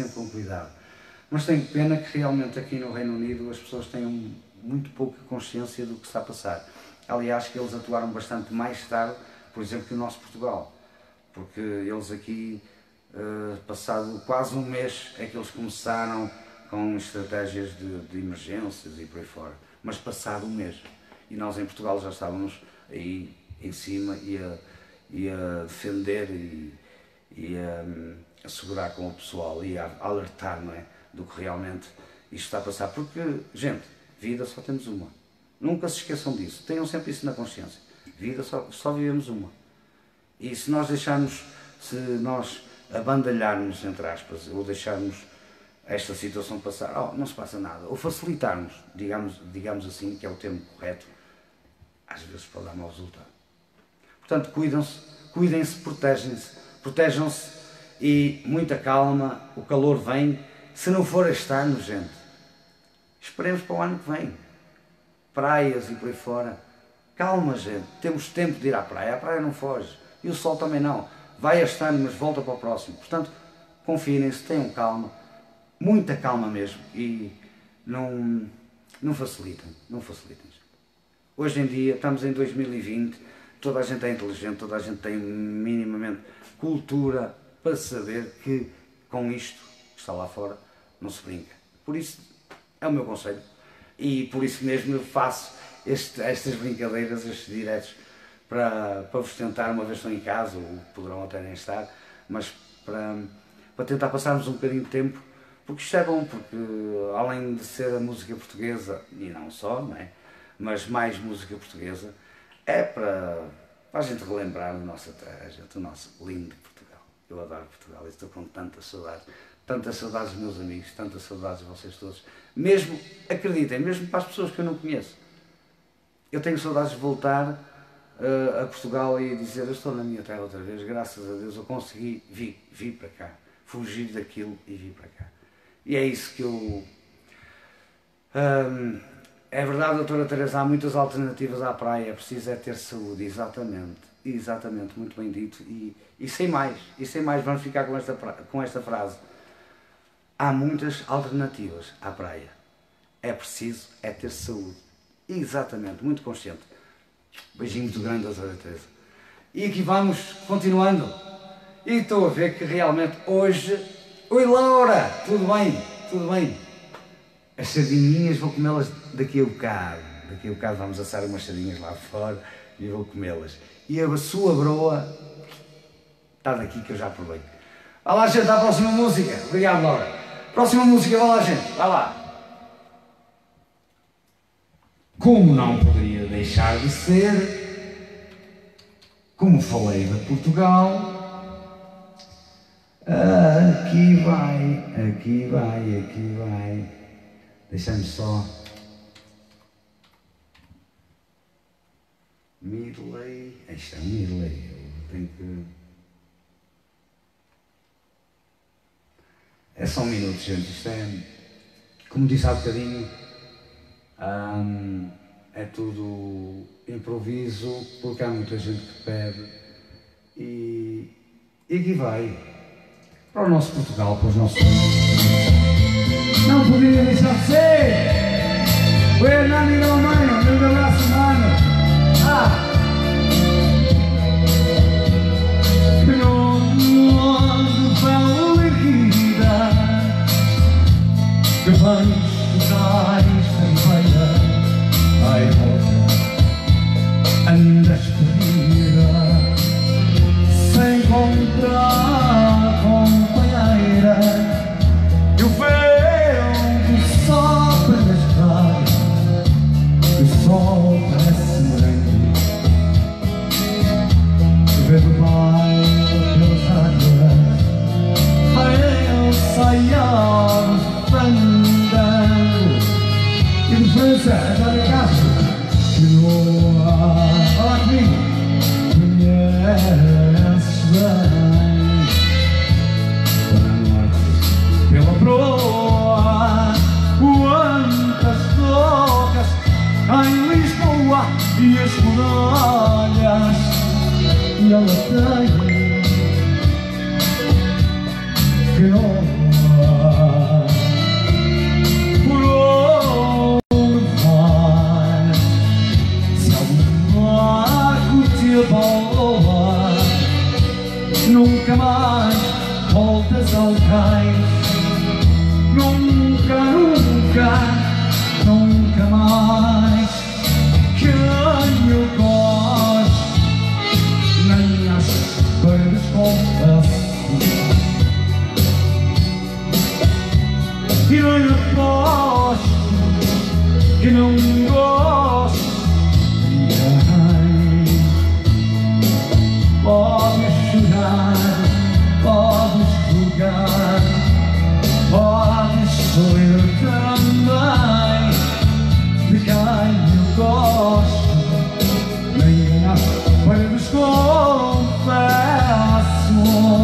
mas tenho pena que realmente aqui no Reino Unido as pessoas tenham muito pouca consciência do que está a passar. Aliás, que eles atuaram bastante mais tarde, por exemplo, que o nosso Portugal, porque eles aqui, passado quase um mês, é que eles começaram com estratégias de emergências e por aí fora, mas passado um mês. E nós em Portugal já estávamos aí em cima e a defender e a segurar com o pessoal e a alertar, não é, do que realmente isto está a passar. Porque, gente, vida só temos uma. Nunca se esqueçam disso. Tenham sempre isso na consciência. Vida só vivemos uma. E se nós deixarmos, se nós abandalharmos, entre aspas, ou deixarmos esta situação passar, não se passa nada, ou facilitarmos, digamos assim, que é o termo correto, às vezes pode dar mau resultado. Portanto, cuidem-se, protejam-se e muita calma, o calor vem, se não for este ano, gente, esperemos para o ano que vem, praias e por aí fora, calma gente, temos tempo de ir à praia, a praia não foge, e o sol também não, vai este ano mas volta para o próximo, portanto, confiem-se, tenham calma, muita calma mesmo, e não facilitem. Hoje em dia, estamos em 2020, toda a gente é inteligente, toda a gente tem minimamente cultura para saber que com isto que está lá fora não se brinca. Por isso é o meu conselho e por isso mesmo eu faço estas brincadeiras, estes diretos para vos tentar, uma vez estão em casa, ou poderão até nem estar, mas para tentar passarmos um bocadinho de tempo, porque isto é bom, porque além de ser a música portuguesa, e não só, não é? Mas mais música portuguesa, é para a gente relembrar a nossa terra, o nosso lindo Portugal. Eu adoro Portugal e estou com tantas saudades dos meus amigos, tantas saudades de vocês todos. Mesmo, acreditem, mesmo para as pessoas que eu não conheço. Eu tenho saudades de voltar a Portugal e dizer, eu estou na minha terra outra vez, graças a Deus eu consegui vir para cá, fugir daquilo e vir para cá. E é isso que eu... é verdade, doutora Teresa, há muitas alternativas à praia, é preciso é ter saúde, exatamente, muito bem dito, e sem mais, vamos ficar com esta frase. Há muitas alternativas à praia, é preciso é ter saúde, exatamente, muito consciente. Beijinho muito grande, doutora Teresa. E aqui vamos, continuando, e estou a ver que realmente hoje... Oi Laura, tudo bem? As sardinhas vou comê-las daqui a bocado vamos assar umas sardinhas lá fora e vou comê-las. E a sua broa está daqui que eu já provei. Vá lá gente, à próxima música. Obrigado Laura. Próxima música, vá lá gente, vá lá. Como não poderia deixar de ser, como falei de Portugal, aqui vai. Deixa-me só. Midley. Isto é um Midley. Eu tenho que. É só um minuto, gente. Isto é. Como disse há bocadinho, é tudo improviso, porque há muita gente que pede. E aqui vai. Para o nosso Portugal, para os nossos amigos. Não podia deixar de ser o Hernani Romano, meu abraço humano. Que não pela erguida que vens da estrela, ai volta, andas perdida sem encontrar companheira. E o vento sopra nas praias, o sol parece grande, o vento vai pelas águas, eu saio do fandango. E de França, já de casa, que não há, fala comigo, conheces bem. Pela proa, quantas tocas em Lisboa e as gosto, que não gosto de ninguém. Podes chorar, podes julgar, podes sorrir também. De quem eu gosto, nem nas paredes confesso.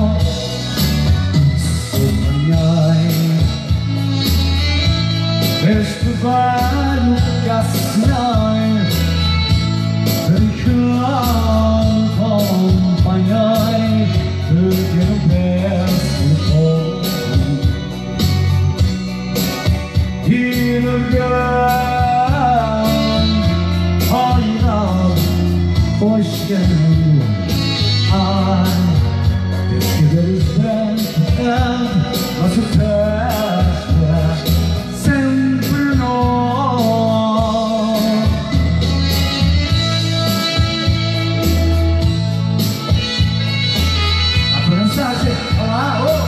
Sonhei este velho que assinei, de que acompanhei, de que não penso pouco. E foi chegando, ai, desde ver os brancos, mas o resto é sempre nós. A tua mensagem, olá, oh!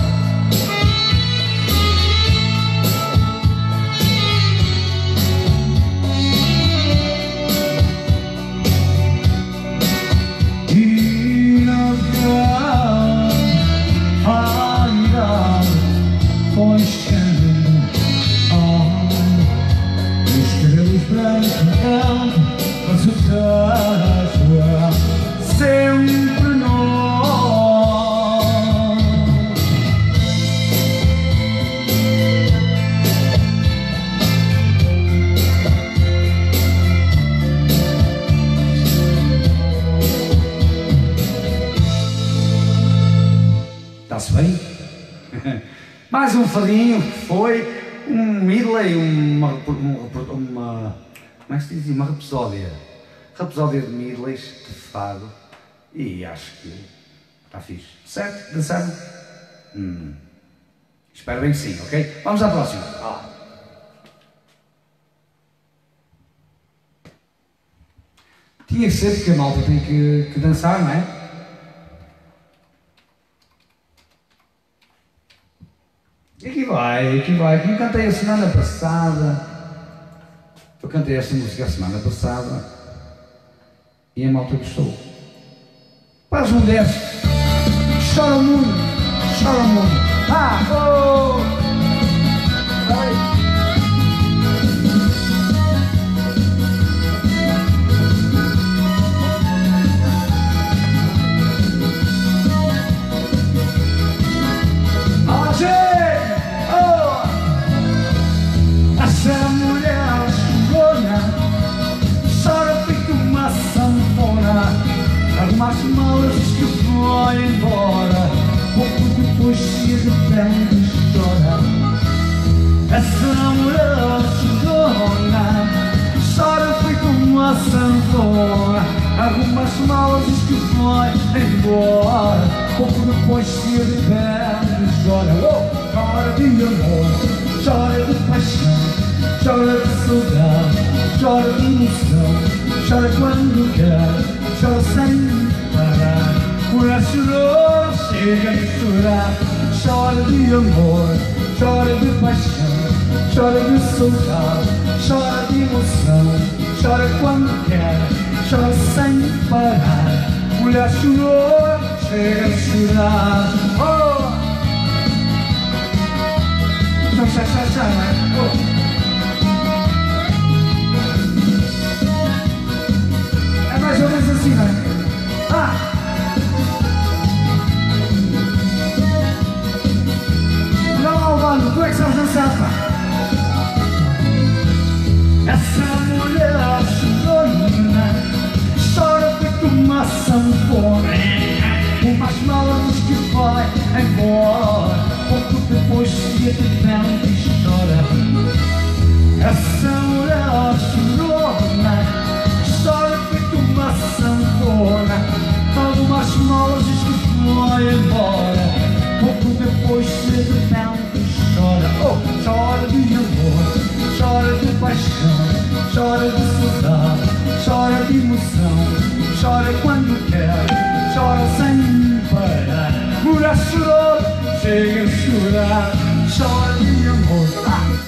Foi chegando, os cabelos brancos, mas o resto é sempre nós. Está-se bem? Mais um fadinho que foi um medley, como é que se diz? Uma rapsódia de medleys de fado, e acho que está fixe. Certo? Dançaram? Espero bem que sim, ok? Vamos à próxima. Tinha que ser porque a malta tem que dançar, não é? E aqui vai, como cantei a semana passada. Eu cantei esta música a semana passada e a malta gostou. Para as mulheres choram muito, choram muito. Essa mulher chorona chora feito uma sanfona, arruma as malas que foi embora, pouco depois se arrepende e chora. Essa mulher chorona chora feito uma sanfona, arruma as malas que foi embora, pouco depois se arrepende e chora. Chora de amor, chora de paixão, chora de saudade, chora de emoção, chora quando quer, chora sem parar. Mulher chorou, chega de chorar, chora de amor, chora de paixão, chora de saudade, chora de emoção, chora quando quer, chora sem parar. Mulher chorou, chega de chorar. É mais ou menos assim, não é? Não, Albano, tu é que sabes dançar, pá. Essa mulher chorona chora feito uma sanfona, umas malas que vai embora, pouco depois se arrepende e chora. Essa mulher chorona chora feito uma sanfona, algumas malas que vai embora, pouco depois se arrepende e chora. Chora de amor, chora de paixão, chora de saudade, chora de emoção, chora quando quer, chora sem parar. Mulher chorou, chega a chorar, chora de amor.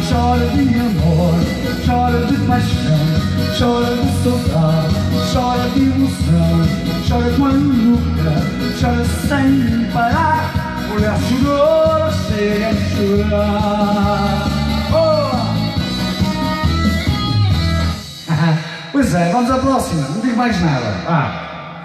chora de amor, chora de paixão, chora de saudade, chora de ilusão, chora quando nunca, chora sem parar. Mulher chorou, chega de chorar. Pois é, vamos à próxima, não digo mais nada.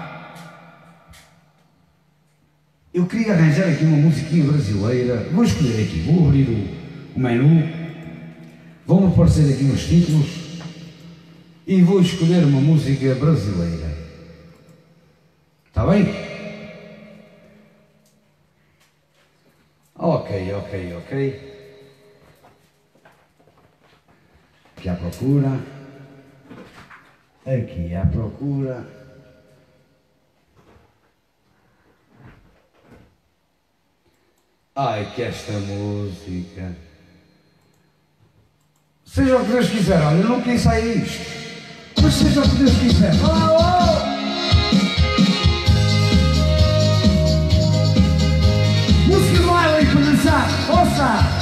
Eu queria arranjar aqui uma musiquinha brasileira. Vou escolher aqui, vou abrir o menu, vão aparecer aqui os títulos e vou escolher uma música brasileira. Está bem? Ok. Aqui à procura. Aqui à procura. Ai, que esta música. Seja o que Deus quiser, olha, eu não quis sair isto. Mas seja o que Deus quiser. Música do baile para dançar. Ouça!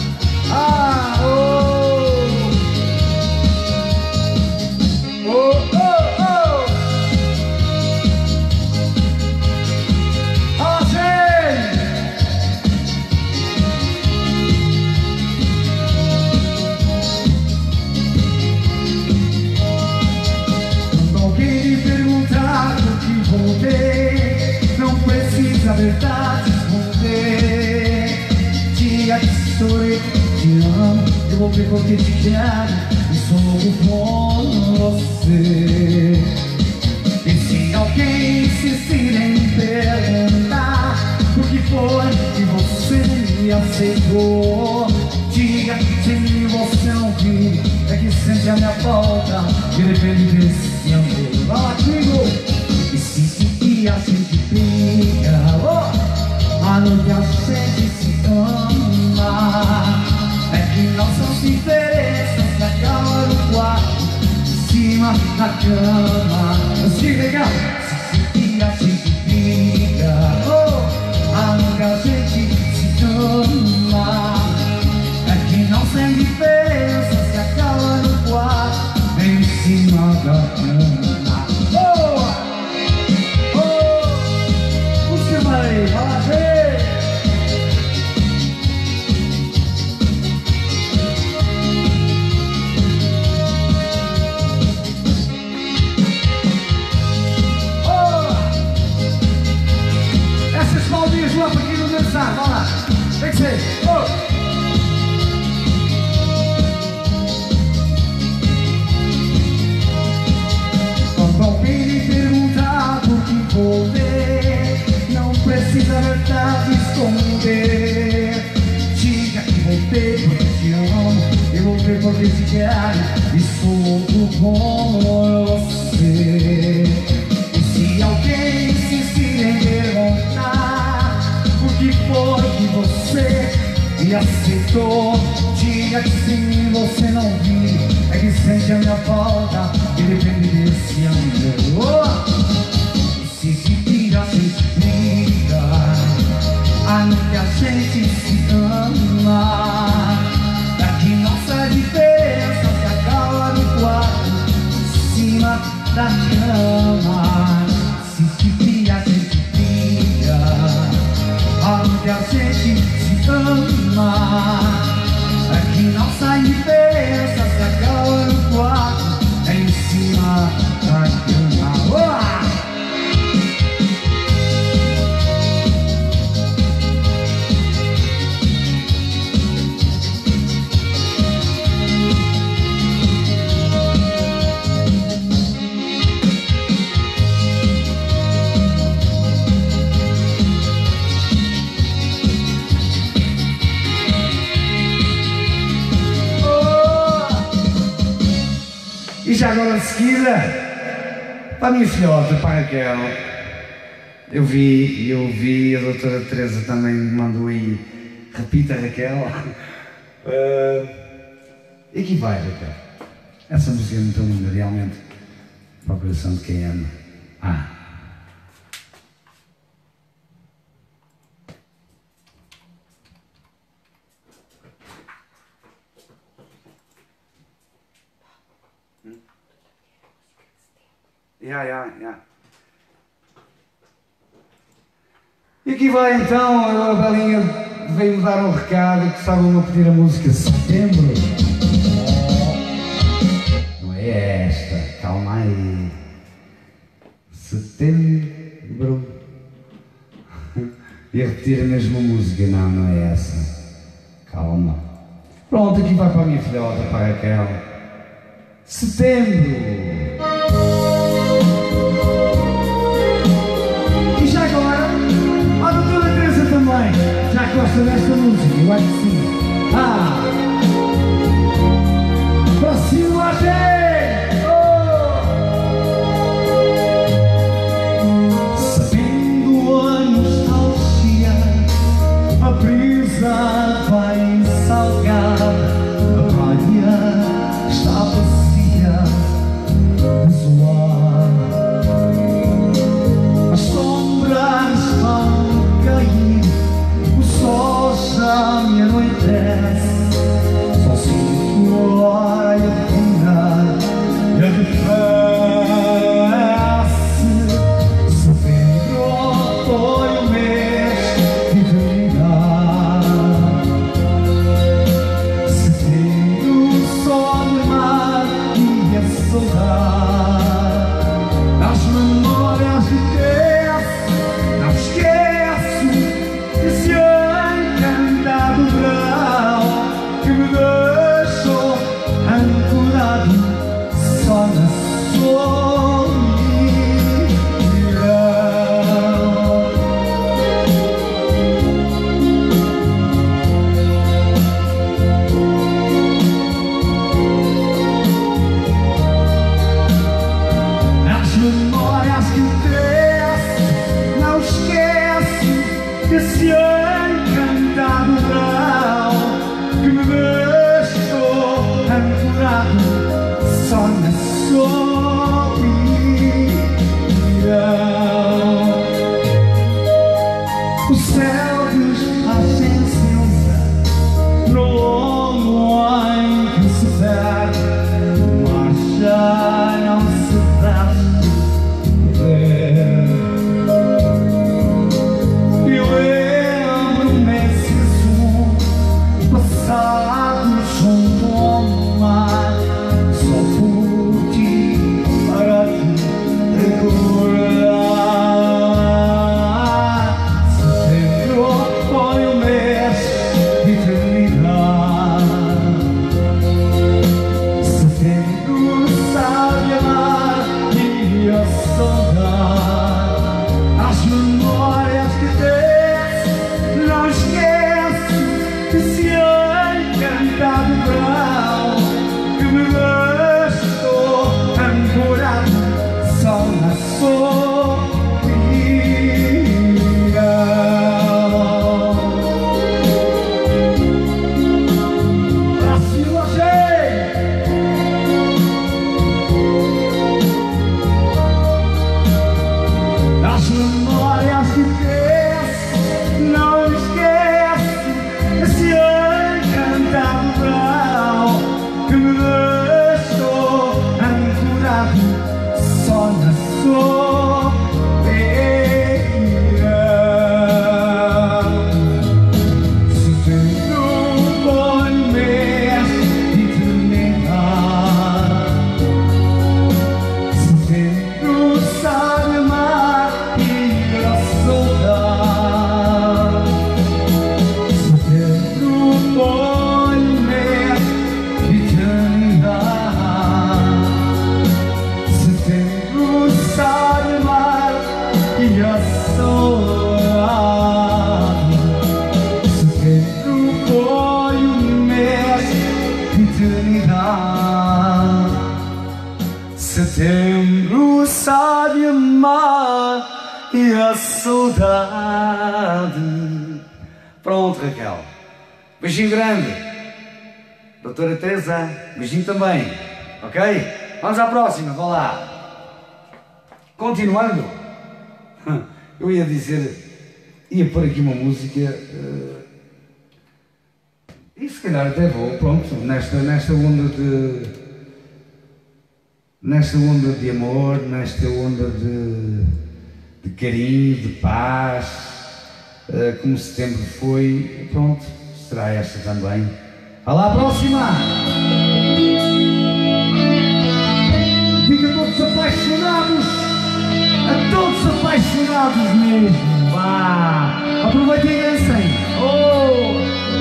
Não precisa verdade esconder. Diga que sou eu que te amo. Eu vou ver porque te quero e sou louco por você. E se alguém insistir em me perguntar por que foi que você me aceitou, diga que sem mim você não vive. É que sente a minha falta e depende desse amor. Vai lá comigo! E se a gente briga, a noite a gente se ama. É que nossas diferenças se acabam no quarto, em cima da cama. Se legal. Se a gente briga, a noite a gente se ama. É que nossas diferenças se acabam no quarto, em cima da cama. Essas palminhas lá para quem não dançar, vai lá, tem que ser. Quando alguém me perguntar por que voltei, não precisa verdade esconder. Diga que voltei porque te amo, eu voltei porque te quero e sou louco por você. E se alguém insistir em perguntar por que foi que você me aceitou, diga que sem mim você não vive. É que sente a minha falta e depende desse amor. Se briga, a que a gente se ama. É que nossa diferença se acaba no quarto, em cima da cama. Se briga, a gente briga, a que a gente se ama. É que nossa diferença se acaba no quarto, em cima da cama. E já agora de seguida, para a minha filhota, para a Raquel, eu vi, a doutora Teresa também me mandou aí, repita Raquel. E aqui vai, Raquel. Essa música é muito linda, realmente, para o coração de quem ama. Yeah. E aqui vai então, a Belinha veio-me dar um recado que estavam a pedir a música Setembro. Não é esta, calma aí. Setembro. Ia repetir a mesma música, não é essa. Calma. Pronto, aqui vai para a minha filhota, para a Raquel. Setembro. E já agora, a doutora Teresa também, já gosta desta música, eu acho que sim. Brasil, sabendo a nostalgia, a brisa vai salgar, a praia está vazia, desolar. As sombras vão cair, o sol já me anoitece, só sinto a iluminar e a defece. Setembro foi o mês de eternidade. Setembro, sol de mar e a saudade. As memórias de Deus, não esqueço esse encantado verão que me deixou ancorado só na solidão. As memórias que traz, não esqueço desse encantado verão que me deixou ancorado só na solidão. O céu desfaz em cinza no longo em que se perde, o mar já não se deve ver. Eu lembro-me esse som passado junto ao mar, só por ti, para te recordar. Setembro foi o mês de eternidade. Setembro sabe amar e a saudade. As memórias que tens, não esqueço esse encantado verão que me deixou ancorado só na solidão. Brasil, as memórias que tens, não esqueço esse encantado verão que me deixou ancorado só na solidão. Setembro foi o mês de eternidade. Setembro sabe amar e a saudade. Setembro foi o mês de eternidade. Setembro sabe amar e a saudade. Setembro foi o mês de eternidade. Setembro sabe amar e a saudade. Pronto, Raquel. Beijinho grande. Doutora Teresa, beijinho também. Ok? Vamos à próxima, vá lá. Continuando. Eu ia dizer, ia pôr aqui uma música. E se calhar até vou, pronto, nesta onda de nesta onda de amor, nesta onda de carinho, de paz, como setembro foi, pronto, será esta também. Lá, próxima! Diga a todos apaixonados, a todos apaixonados mesmo, vá! Aproveitem e dancem! Oh!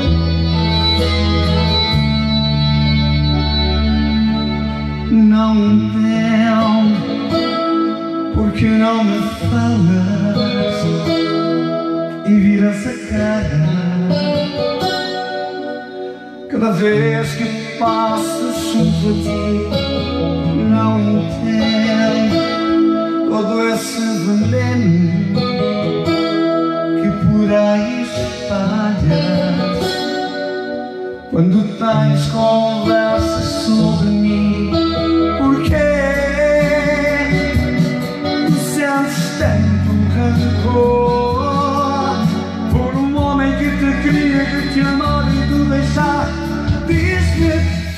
Não entendo porque não me falas e viras a cara cada vez que passo junto a ti. Não entendo todo esse veneno que por aí espalhas quando tens conversas sobre mim. Porquê tu sentes tanto rancor por um homem que te queria, que te amava e tu deixar? Diz-me,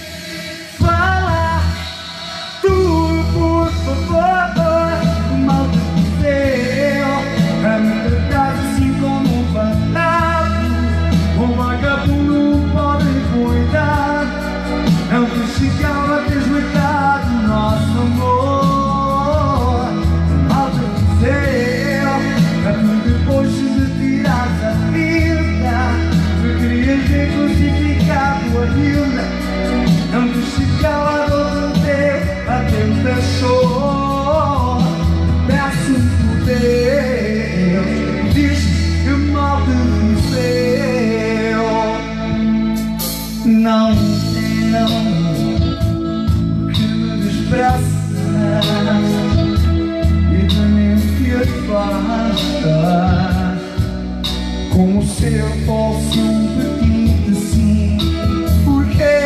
fala tudo por favor. Mal te fizeram a me tratar assim como um fantasma. Um vagabundo não pode cuidar. Não te chegava a teres metade do nosso amor. Mal te fizeram a tu depois de tirares a vida. Tu querias ver crucificado a vida. Não te chegava a dor do teu, a Deus deixou. Peço por Deus, diz que mal te fizeram. Não que me desprezas e de mim te afastas, como se eu fosse um petite assim. Porquê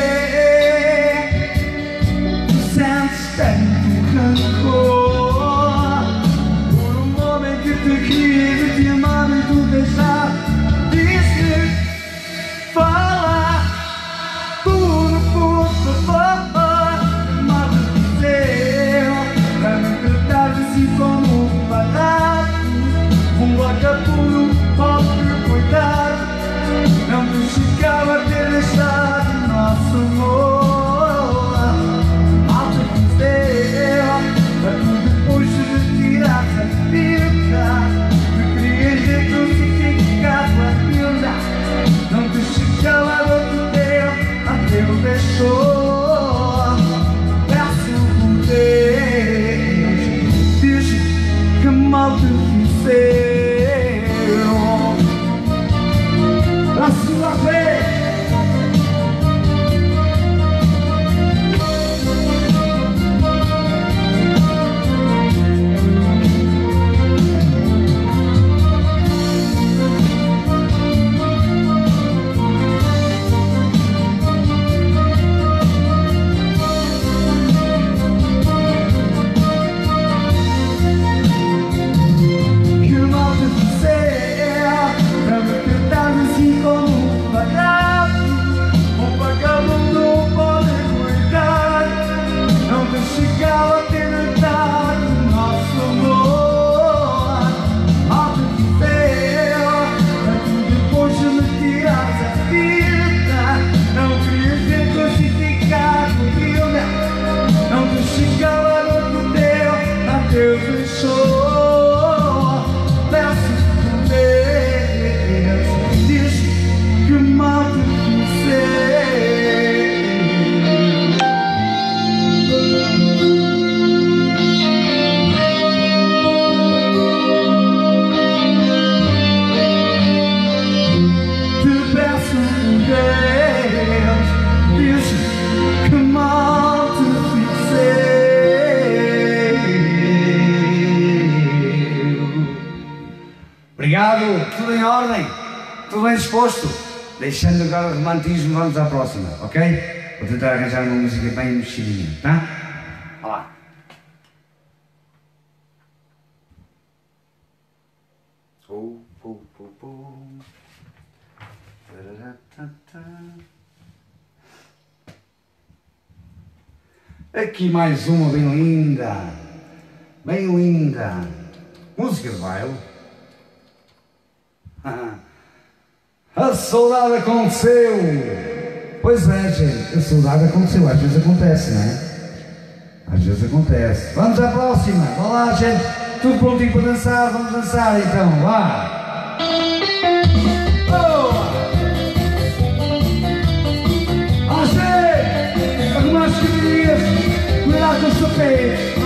tu sentes tanto rancor por um homem que te queria, que te amava e tu deixar? Diz-me, fala tudo por favor. Mal te fizeram para me tratar assim como um barato. Um vagabundo pode cuidar. Não te chegava a ter deixado nosso amor. Mal te fizeram para tu depois de retirar a vida. Tu querias ver crucificado a vida. Não te chegava a dor do teu, a Deus deixou. Peço por Deus, diz que mal te fizeram. A sua vez. Chegava a ter metade do nosso amor. Mal te fizeram para tu depois de me tirares a vida. Não querias ver crucificado a vida. Não te chegava a dor do teu, a Deus deixou. Peço por Deus, diz que mal te fizeram. Obrigado, tudo em ordem, tudo bem disposto. Deixando agora o romantismo, vamos à próxima, ok? Vou tentar arranjar uma música bem mexidinha, tá? Olha lá. Aqui mais uma bem linda. Bem linda. Música de baile. A saudade aconteceu. Pois é, gente. A saudade aconteceu. Às vezes acontece, não é? Às vezes acontece. Vamos à próxima. Vá lá, gente. Tudo prontinho para dançar. Vamos dançar então. Vá. Boa! Achei! Arrumar as caminhas. Cuidado com os tapetes.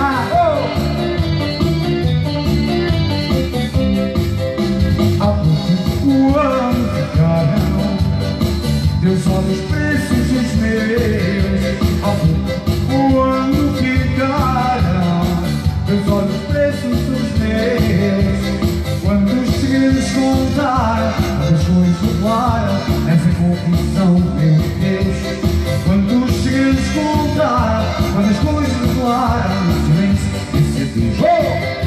Quando ficaram teus olhos preços os meus, quando ficaram teus olhos preços os meus, quando os segredos contaram, as coisas revelaram, essa confusão, meu Deus, quando os segredos contaram, quando as coisas revelaram, no silêncio, esse é Deus.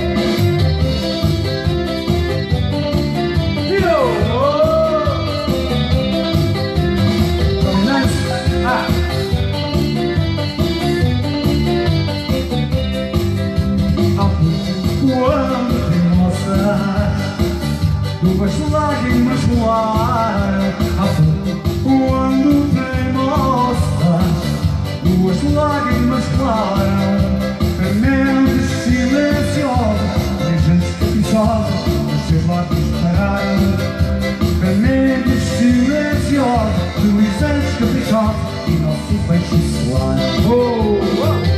Quando tem moças, duas lágrimas rolaram. Quando tem moças, duas lágrimas rolaram. Mentes silenciosas, beijando caprichosas, os seus lábios pararam. Mentes silenciosas, deslizantes caprichosos, e nosso beijo soaram.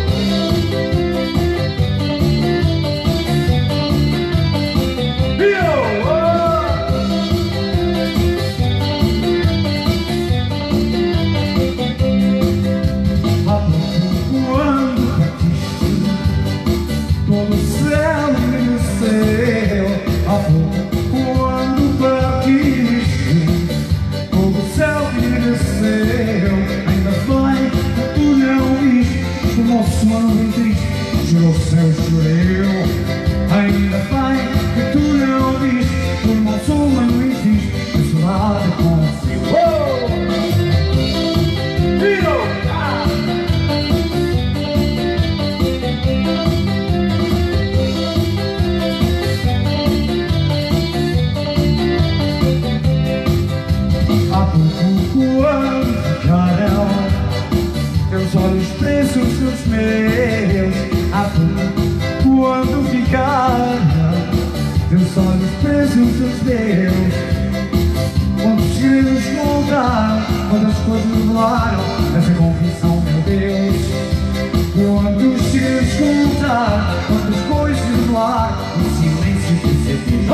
O céu choreu, ainda bem que tu não viste, por mal sou mano e fiz, a saudade aconteceu. Há pouco quando ficaram teus olhos presos nos meus, quando ficaram teus olhos presos nos meus, quando os segredos contaram, quando as coisas revelaram, essa confissão, meu Deus, quando os segredos contaram, quando as coisas revelaram, o silêncio que se diz.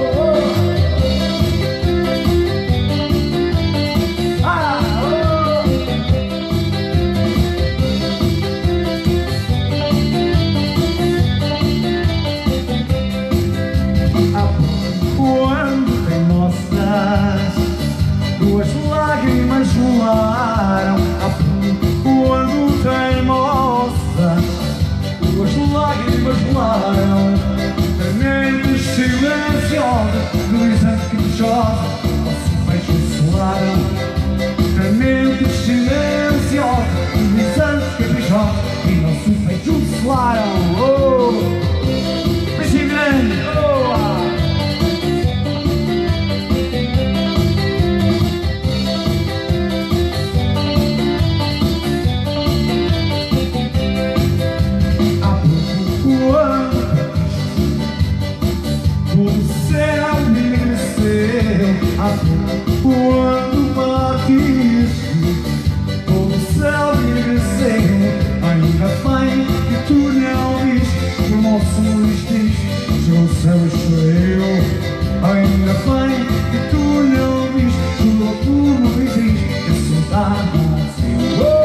Quando tem moças, duas lágrimas rolaram. Quando tem moças, duas lágrimas rolaram. Mentes silenciosas, deslizantes caprichosas, nosso beijo soaram. Mentes silenciosas, deslizantes caprichosas, e nosso beijo soaram. Beijo grande. Quando batiste, todo o céu enegreceu. Ainda bem que tu não viste, por nosso luz chegou o céu e choreu. Ainda bem que tu não viste, chegou tu não viste, que a saudade nasceu.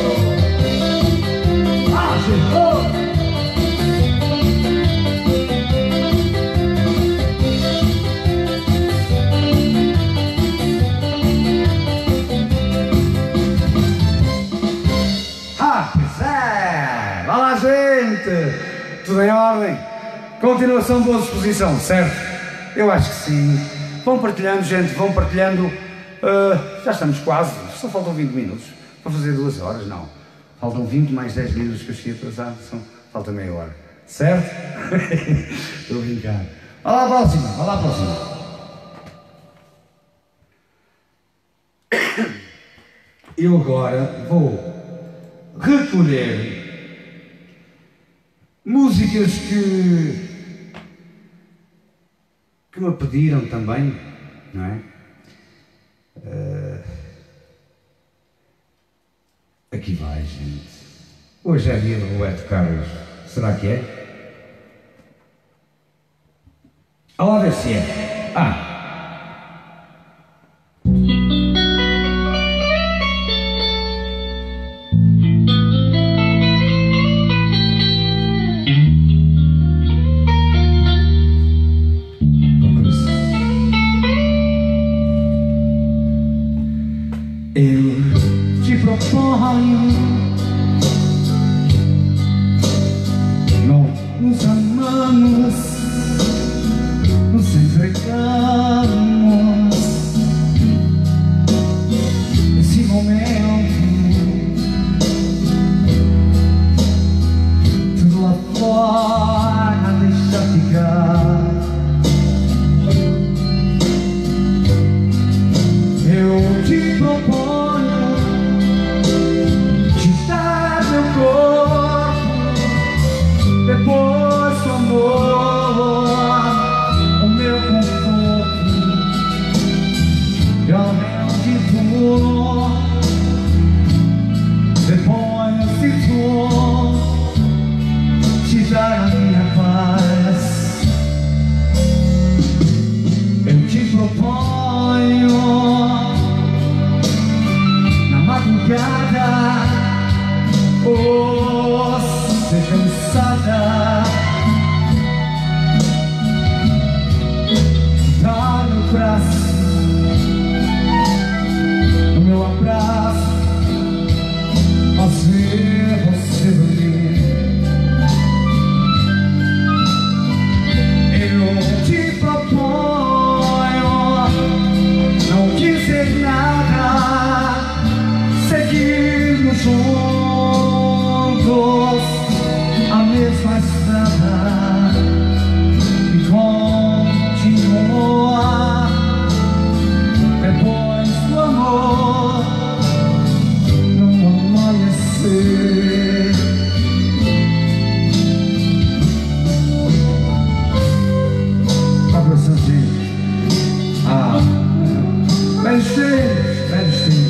Vá lá, gente! Tudo em ordem? Continuação de boa disposição, certo? Eu acho que sim. Vão partilhando, gente, vão partilhando. Já estamos quase, só faltam 20 minutos para fazer 2 horas, não. Faltam 20 mais 10 minutos que eu cheguei atrasado, falta meia hora. Certo? Estou a brincar. Vai lá a próxima, vai lá a próxima. Eu agora vou recolher músicas que me pediram também, não é? Aqui vai, gente. Hoje é dia do Roberto Carlos. Será que é? Olha lá ver se é. Eu te proponho, nos amamos, nos entregamos nesse momento. Tudo lá fora deixa ficar. Eu te proponho te dar meu corpo, depois do amor, o meu conforto e o meu dor. Depois de dor, te dar a minha paz. Eu te proponho na madrugada, você cansada, dá meu braço, o meu abraço, fazer você dormir. Eu te proponho não dizer nada, seguirmos juntos a mesma estrada e continuar depois do amor no amanhecer. Abraço assim. Velhos tempos, velhos tempos.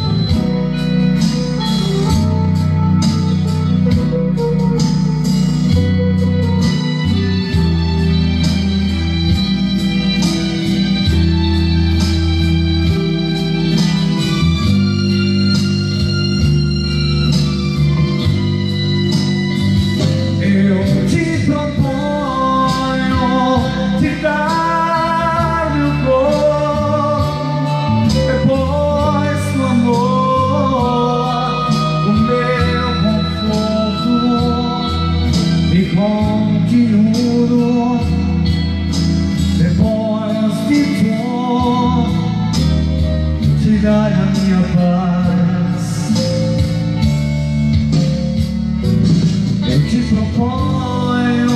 Dar a minha paz. Eu te proponho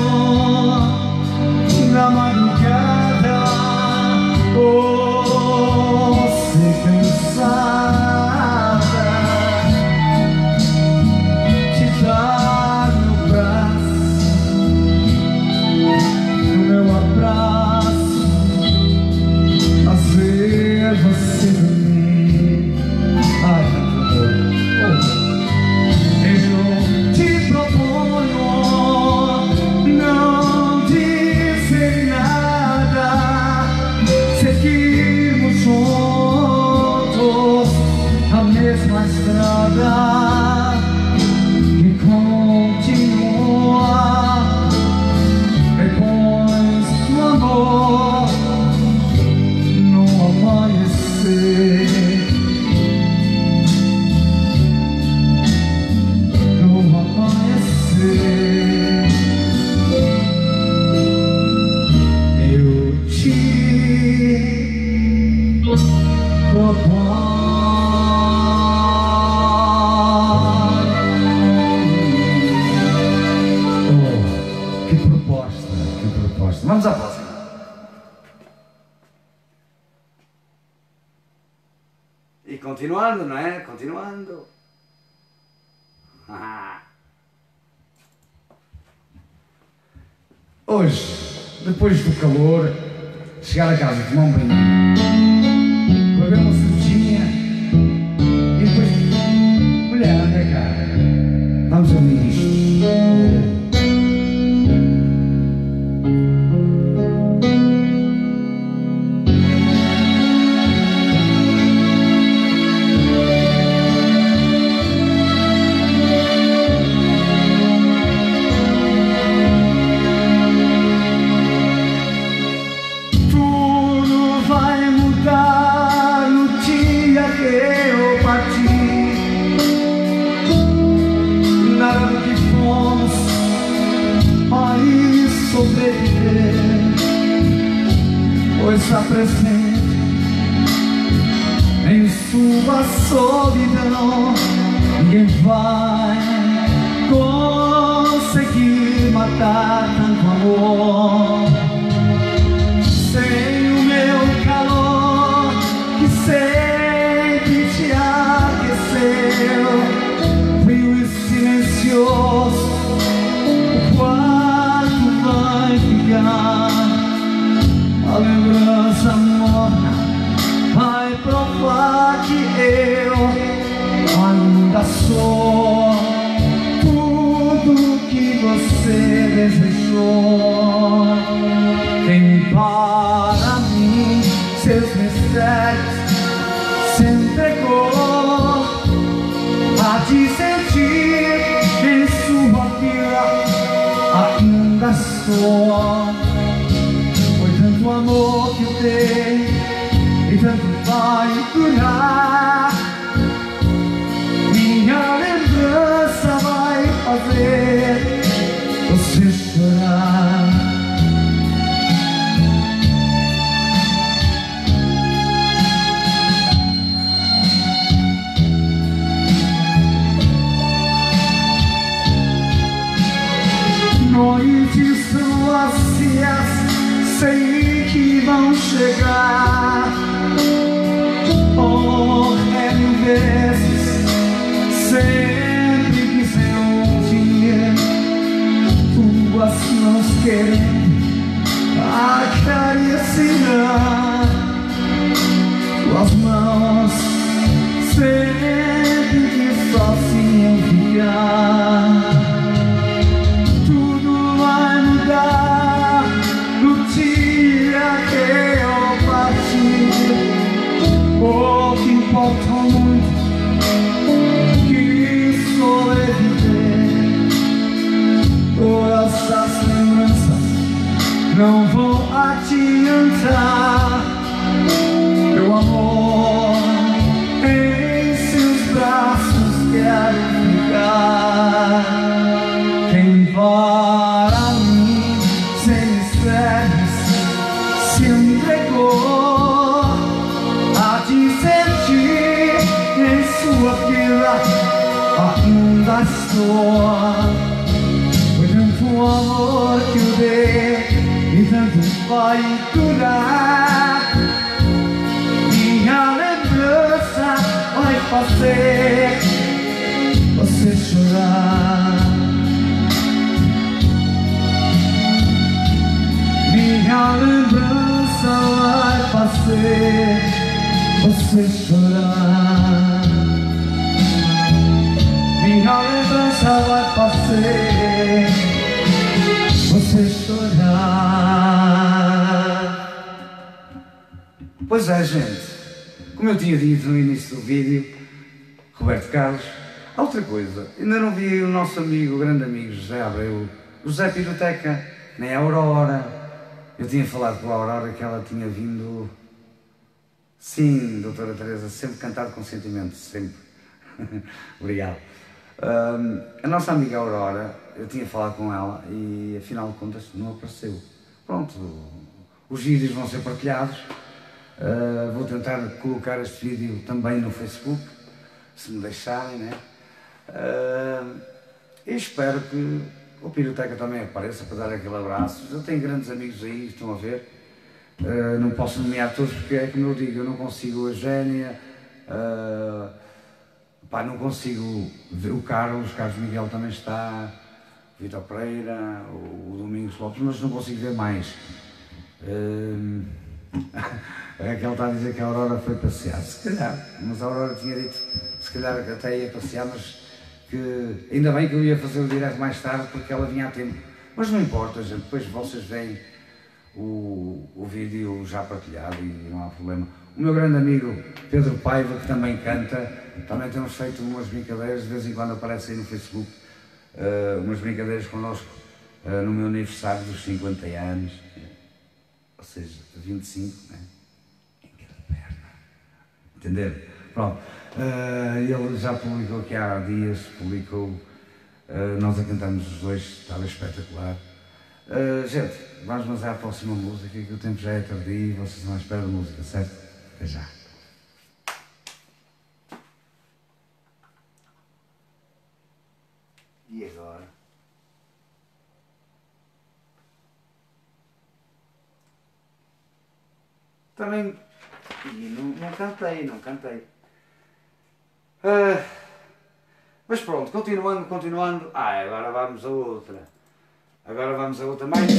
na madrugada, você cansada, te dar meu braço, o meu abraço, fazer você dormir. Eu te proponho próxima. Vamos à próxima. E continuando, não é? Continuando. Hoje, depois do calor, chegar a casa, tomar um banho, beber uma cervejinha e depois, mulher, anda cá, vamos ouvir isto. Está presente em sua solidão. Ninguém vai conseguir matar tanto amor sem o meu calor que sempre te aqueceu. Frio e silencioso, o quarto vai ficar. A lembrança morna vai provar que eu ainda sou tudo que você desejou. Quem para mim seus mistérios se entregou a te sentir em sua vida. Ainda sou. O amor que eu dei e tanto vai durar. Minha lembrança vai fazer você chorar. Noites vazias sei que vão chegar. Oh, mil vezes sempre quis um dia tuas mãos querendo acariciar. Tuas mãos sempre quis sozinho ficar. Tudo vai mudar no dia que eu partir. O que importa muito que sobreviver. Todas as lembranças não vão adiantar. Meu amor, em seus braços quero ficar. Quem para mim sem mistérios se entregou a te sentir em sua vida. Ainda estou. Foi tanto amor que eu dei e tanto vai durar. Minha lembrança vai fazer você chorar. Minha lembrança vai fazer você chorar. Minha lembrança vai fazer você chorar. Pois é, gente, como eu tinha dito no início do vídeo, Roberto Carlos, outra coisa, ainda não vi o nosso amigo, o grande amigo José Abreu, José Piroteca, nem a Aurora. Eu tinha falado com a Aurora que ela tinha vindo. Sim, doutora Teresa, sempre cantado com sentimento, sempre. Obrigado. A nossa amiga Aurora, eu tinha falado com ela e afinal de contas não apareceu. Pronto, os vídeos vão ser partilhados. Vou tentar colocar este vídeo também no Facebook, se me deixarem, né? E espero que o Piroteca também apareça para dar aquele abraço. Eu tenho grandes amigos aí, estão a ver. Não posso nomear todos porque é como eu digo, eu não consigo a Eugénia, não consigo ver o Carlos Miguel também está, o Vitor Pereira, o Domingos Lopes, mas não consigo ver mais. É que ele está a dizer que a Aurora foi passear, se calhar, mas a Aurora tinha dito, se calhar até ia passear, mas que ainda bem que eu ia fazer o direto mais tarde porque ela vinha a tempo. Mas não importa, gente, depois vocês veem o vídeo já partilhado e não há problema. O meu grande amigo Pedro Paiva, que também canta, também temos feito umas brincadeiras, de vez em quando aparece aí no Facebook, umas brincadeiras connosco no meu aniversário dos 50 anos, ou seja, 25, né? Em cada perna. Entenderam? Pronto. Ele já publicou aqui há dias, nós a cantamos os dois, estava espetacular. Gente, vamos mas à próxima música, que o tempo já é tardio e vocês estão à espera da música, certo? Até já. E agora? Também. E não cantei. Mas pronto, continuando. Agora vamos a outra. Mais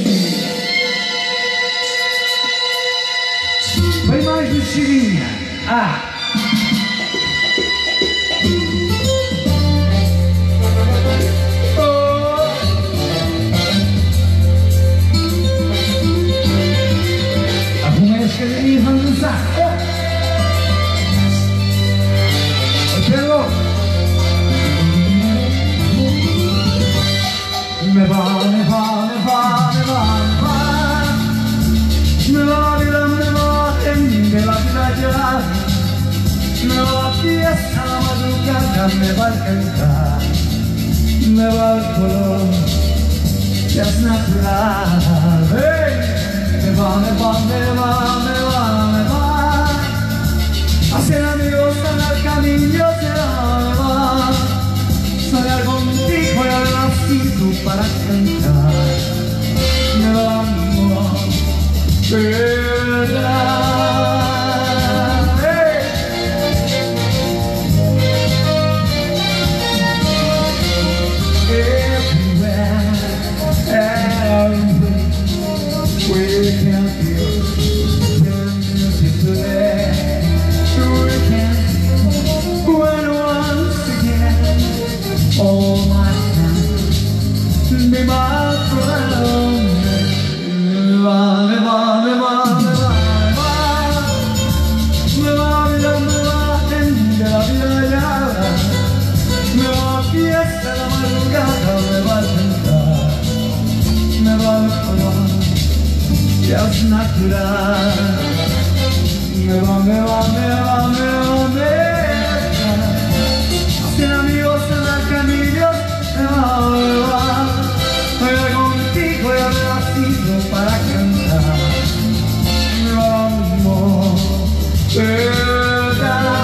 Bem mais mexidinha. Arrumei as cadeirinhas e vamos dançar. Me va, fiesta la madrugada, me va a cantar, me va el color, ya es natural. Me va, hacer amigos en el camino se va, soñar contigo y haber nacido para cantar, me va amor, verdad. Es natural, me va, hacer amigos en el camino, me va, voy contigo y haber nacido para cantar, me va amor, verdad.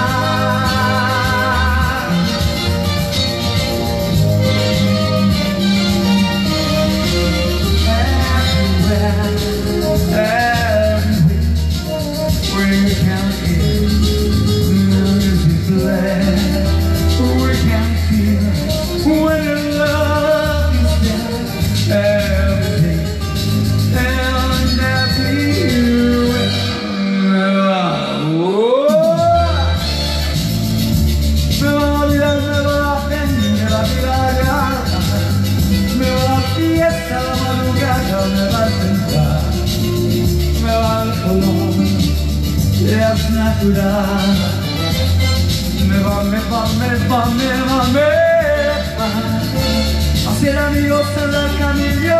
Es natural, me va, hacer amigos en el camino,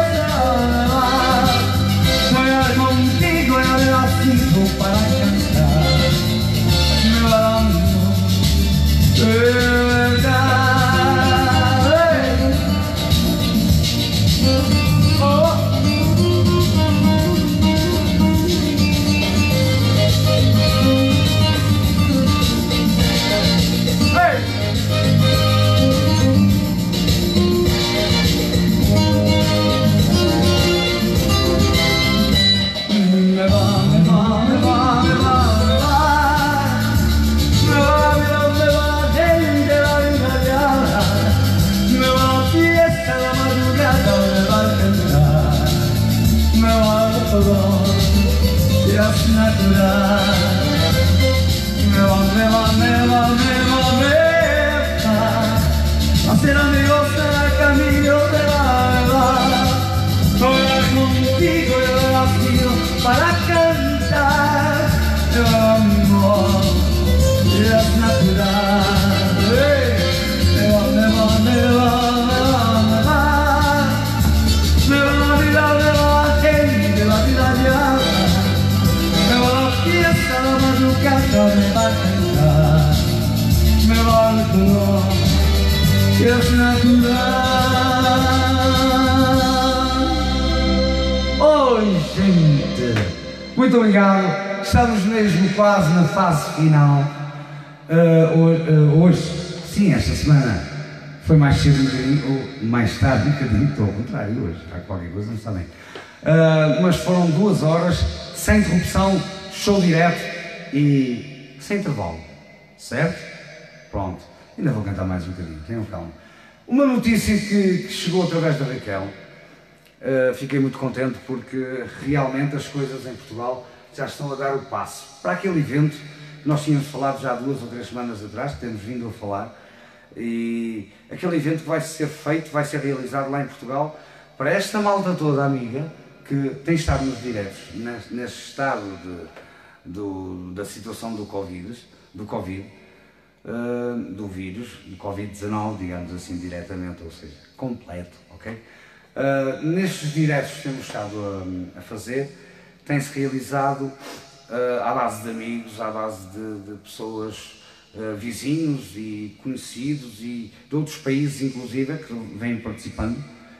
jugar contigo y haber nacido para cantar, me va verdad. todo y es natural. Me va a ser amigos en el camino de la verdad. Voy contigo y el vacío para cantar. El amor es natural. Me va la vida, la vida ya. Me va la fiesta, la madrugada, me va a cantar. Me va el color, que es natural. Oi, gente! Muito obrigado. Estamos mesmo quase na fase final. Hoje, sim, esta semana foi mais cedo um bocadinho, ou mais tarde um bocadinho, estou ao contrário hoje, há qualquer coisa, não está bem. Mas foram 2 horas, sem interrupção, show direto e sem intervalo, certo? Pronto, ainda vou cantar mais um bocadinho, tenham calma. Uma notícia que chegou através da Raquel, fiquei muito contente porque realmente as coisas em Portugal já estão a dar o passo para aquele evento que nós tínhamos falado já 2 ou 3 semanas atrás, que temos vindo a falar, e aquele evento que vai ser feito, vai ser realizado lá em Portugal para esta malta toda amiga que tem estado nos diretos nesse estado da situação do Covid, do vírus, do Covid-19, digamos assim diretamente, ou seja, completo, ok? Nestes diretos que temos estado a fazer, tem-se realizado à base de amigos, à base de pessoas, vizinhos e conhecidos e de outros países inclusive que vêm participando,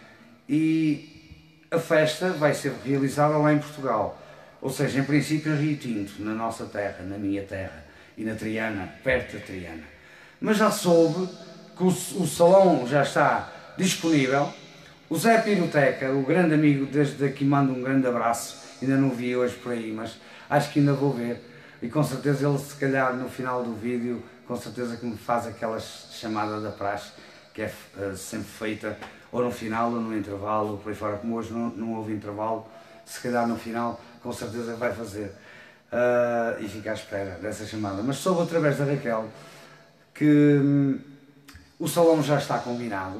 e a festa vai ser realizada lá em Portugal, ou seja, em princípio em Rio Tinto, na nossa terra, na minha terra e na Triana, perto da Triana. Mas já soube que o salão já está disponível. O Zé Piroteca, o grande amigo, desde aqui mando um grande abraço, ainda não vi hoje por aí, mas acho que ainda vou ver. E com certeza ele, se calhar, no final do vídeo, com certeza que me faz aquela chamada da praxe, que é sempre feita, ou no final, ou no intervalo, ou por aí fora, como hoje não houve intervalo, se calhar no final, com certeza vai fazer. E fica à espera dessa chamada. Mas soube através da Raquel que o salão já está combinado,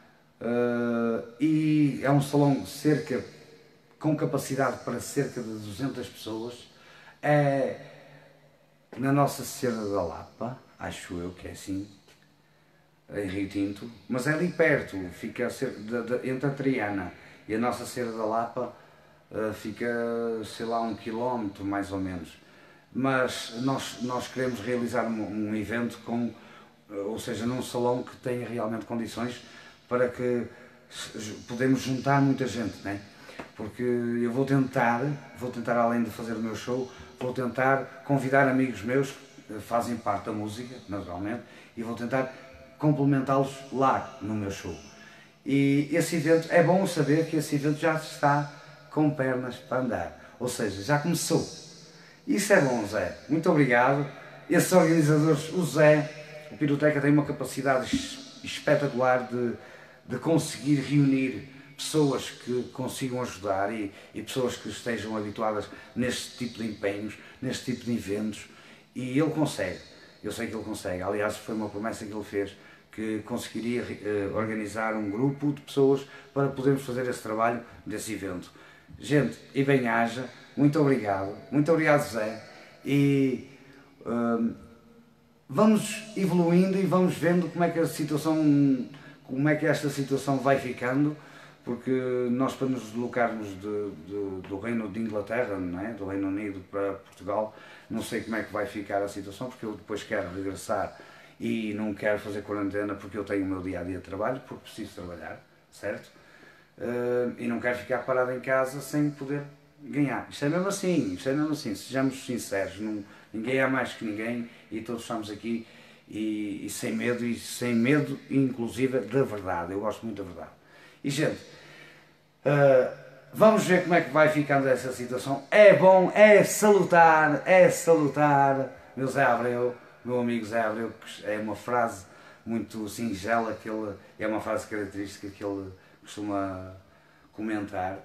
e é um salão com capacidade para cerca de 200 pessoas. É na Nossa Senhora da Lapa, acho eu que é assim, em Rio Tinto, mas é ali perto, fica entre a Triana e a Nossa Senhora da Lapa, fica, sei lá, 1 quilómetro mais ou menos. Mas nós queremos realizar um evento ou seja, num salão que tenha realmente condições para que podemos juntar muita gente, né? Porque eu vou tentar além de fazer o meu show, vou tentar convidar amigos meus que fazem parte da música, naturalmente, e vou tentar complementá-los lá no meu show. E esse evento, é bom saber que esse evento já está com pernas para andar, ou seja, já começou. Isso é bom, Zé, muito obrigado. Esses organizadores, o Zé, o Piroteca, tem uma capacidade espetacular de conseguir reunir pessoas que consigam ajudar e pessoas que estejam habituadas neste tipo de empenhos, neste tipo de eventos, e ele consegue, eu sei que ele consegue. Aliás, foi uma promessa que ele fez, que conseguiria organizar um grupo de pessoas para podermos fazer esse trabalho desse evento. Gente, e bem-haja, muito obrigado Zé, e vamos evoluindo e vamos vendo como é que esta situação vai ficando, porque nós, para nos deslocarmos do Reino de Inglaterra, não é? Do Reino Unido para Portugal, não sei como é que vai ficar a situação, porque eu depois quero regressar e não quero fazer quarentena, porque eu tenho o meu dia-a-dia de trabalho, porque preciso trabalhar, certo? E não quero ficar parado em casa sem poder ganhar. Isto é mesmo assim, sejamos sinceros, ninguém é mais que ninguém e todos estamos aqui e sem medo inclusive da verdade. Eu gosto muito da verdade. E gente, vamos ver como é que vai ficando essa situação. É bom, é salutar, meu Zé Abreu, meu amigo Zé Abreu, que é uma frase muito singela, é uma frase característica que ele costuma comentar.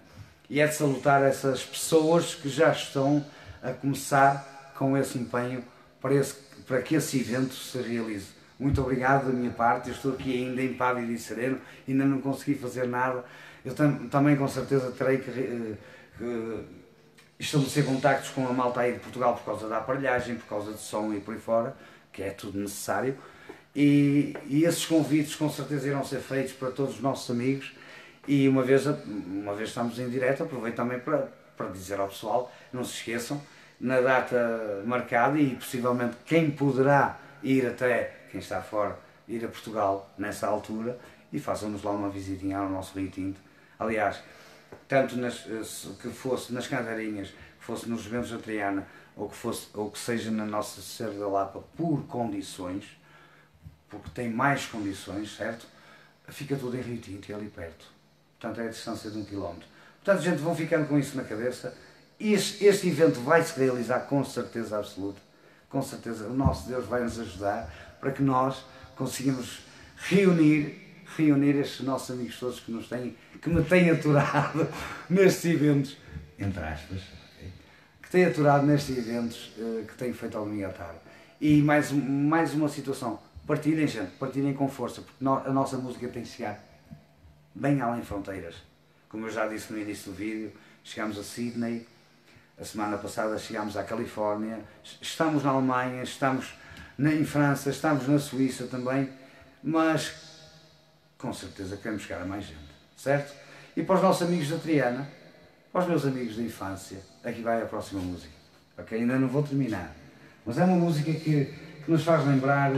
E é de salutar essas pessoas que já estão a começar com esse empenho para que esse evento se realize. Muito obrigado da minha parte, eu estou aqui ainda impávido e sereno, ainda não consegui fazer nada. Eu também com certeza terei que estabelecer contactos com a malta aí de Portugal por causa da aparelhagem, por causa de som e por aí fora, que é tudo necessário. E esses convites com certeza irão ser feitos para todos os nossos amigos. E uma vez estamos em direto, aproveito também para dizer ao pessoal, não se esqueçam, na data marcada, e possivelmente quem poderá ir até, quem está fora, ir a Portugal nessa altura, e façam-nos lá uma visitinha ao nosso Rio Tinto. Aliás, tanto que fosse nas Candeirinhas, que fosse nos Juventus da Triana, ou que seja na nossa Serra da Lapa, por condições, porque tem mais condições, certo? Fica tudo em Rio Tinto e ali perto. Portanto, é a distância de 1 km. Portanto, gente, vão ficando com isso na cabeça. Este evento vai se realizar com certeza absoluta. Com certeza, o nosso Deus vai nos ajudar para que nós consigamos reunir estes nossos amigos todos que me têm aturado nestes eventos, entre aspas, okay? Que têm aturado nestes eventos que tenho feito ao domingo à tarde. E mais uma situação, partilhem, gente, partilhem com força, porque a nossa música tem que chegar bem além fronteiras. Como eu já disse no início do vídeo, chegámos a Sydney, a semana passada chegámos à Califórnia, estamos na Alemanha, estamos em França, estamos na Suíça também, mas com certeza queremos chegar a mais gente, certo? E para os nossos amigos da Triana, para os meus amigos da infância, aqui vai a próxima música, ok? Ainda não vou terminar, mas é uma música que nos faz lembrar,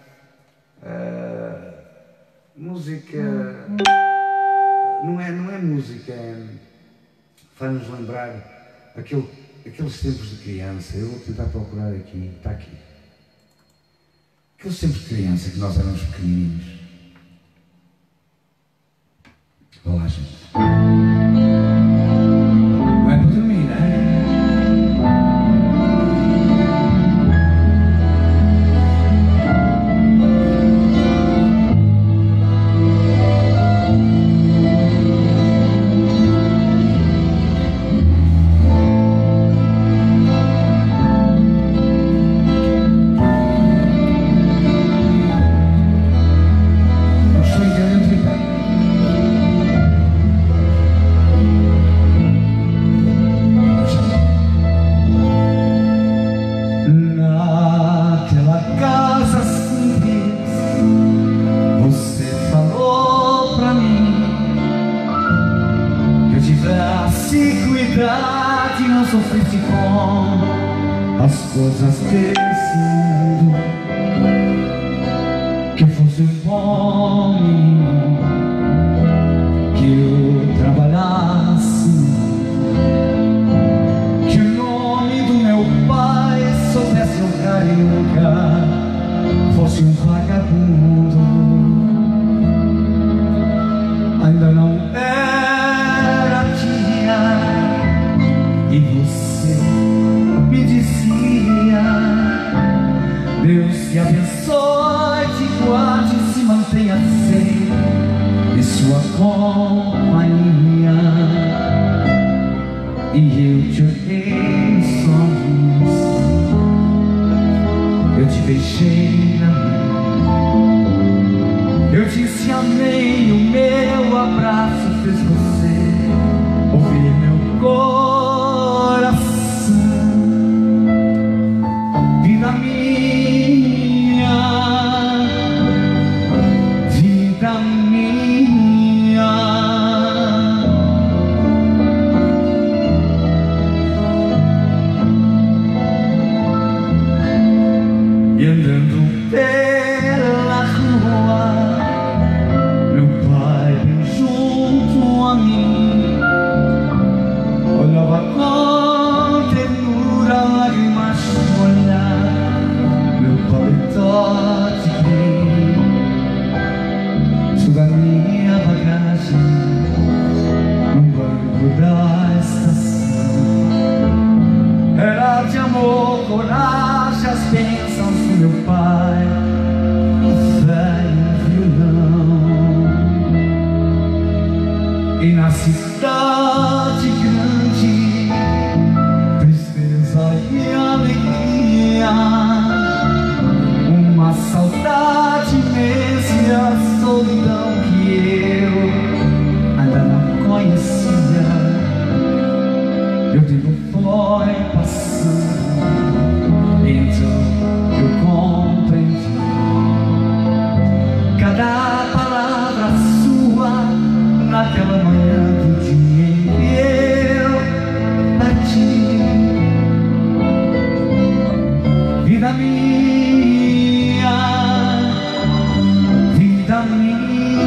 música, não é música, faz-nos lembrar aqueles tempos de criança. Eu vou tentar procurar aqui, está aqui. Aqueles tempos de criança que nós éramos pequenininhos. Olá, gente. Não é para dormir, é? Não sofresse com as coisas desse mundo, que fosse um bom menino, que eu trabalhasse, que o nome do meu pai soubesse honrar e nunca fosse um vagabundo. Ainda não era dia e você me dizia: Deus te abençoe, te guarde e se mantenha sempre em sua companhia. E eu te olhei nos olhos, eu te beijei na mão, eu disse amém, o meu abraço fez você ouvir meu coração. Vida minha, vida minha, e andando pela rua, meu pai bem junto a mim olhava com ternura, lágrimas no olhar, meu paletó de brim, toda a minha bagagem no banco da estação. Era de amor, coragem, as bênçãos do meu pai, velho violão. E na cidade que E o tempo foi passando, então eu compreendi cada palavra sua naquela manhã do dia em que eu parti. Vida minha, vida minha,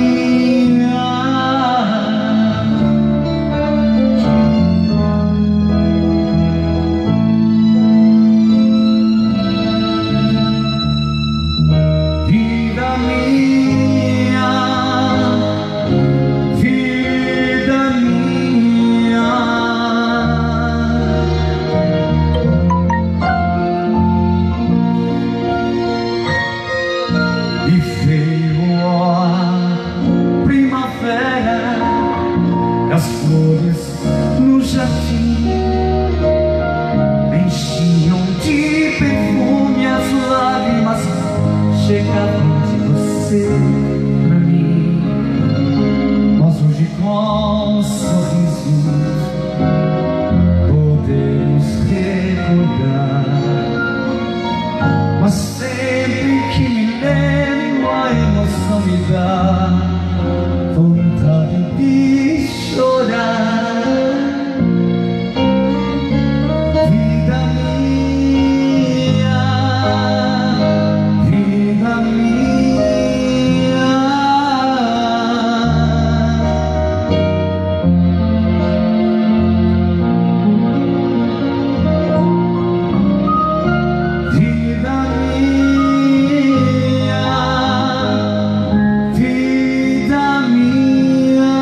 vida minha, vida minha. E veio a primavera, as flores no jardim enchiam de perfume as lágrimas chegavam de você pra mim. Mas hoje com um sorriso podemos recordar. Mas sempre que me lembro a emoção me dá vontade de chorar. Vida minha, vida minha, vida minha, vida minha.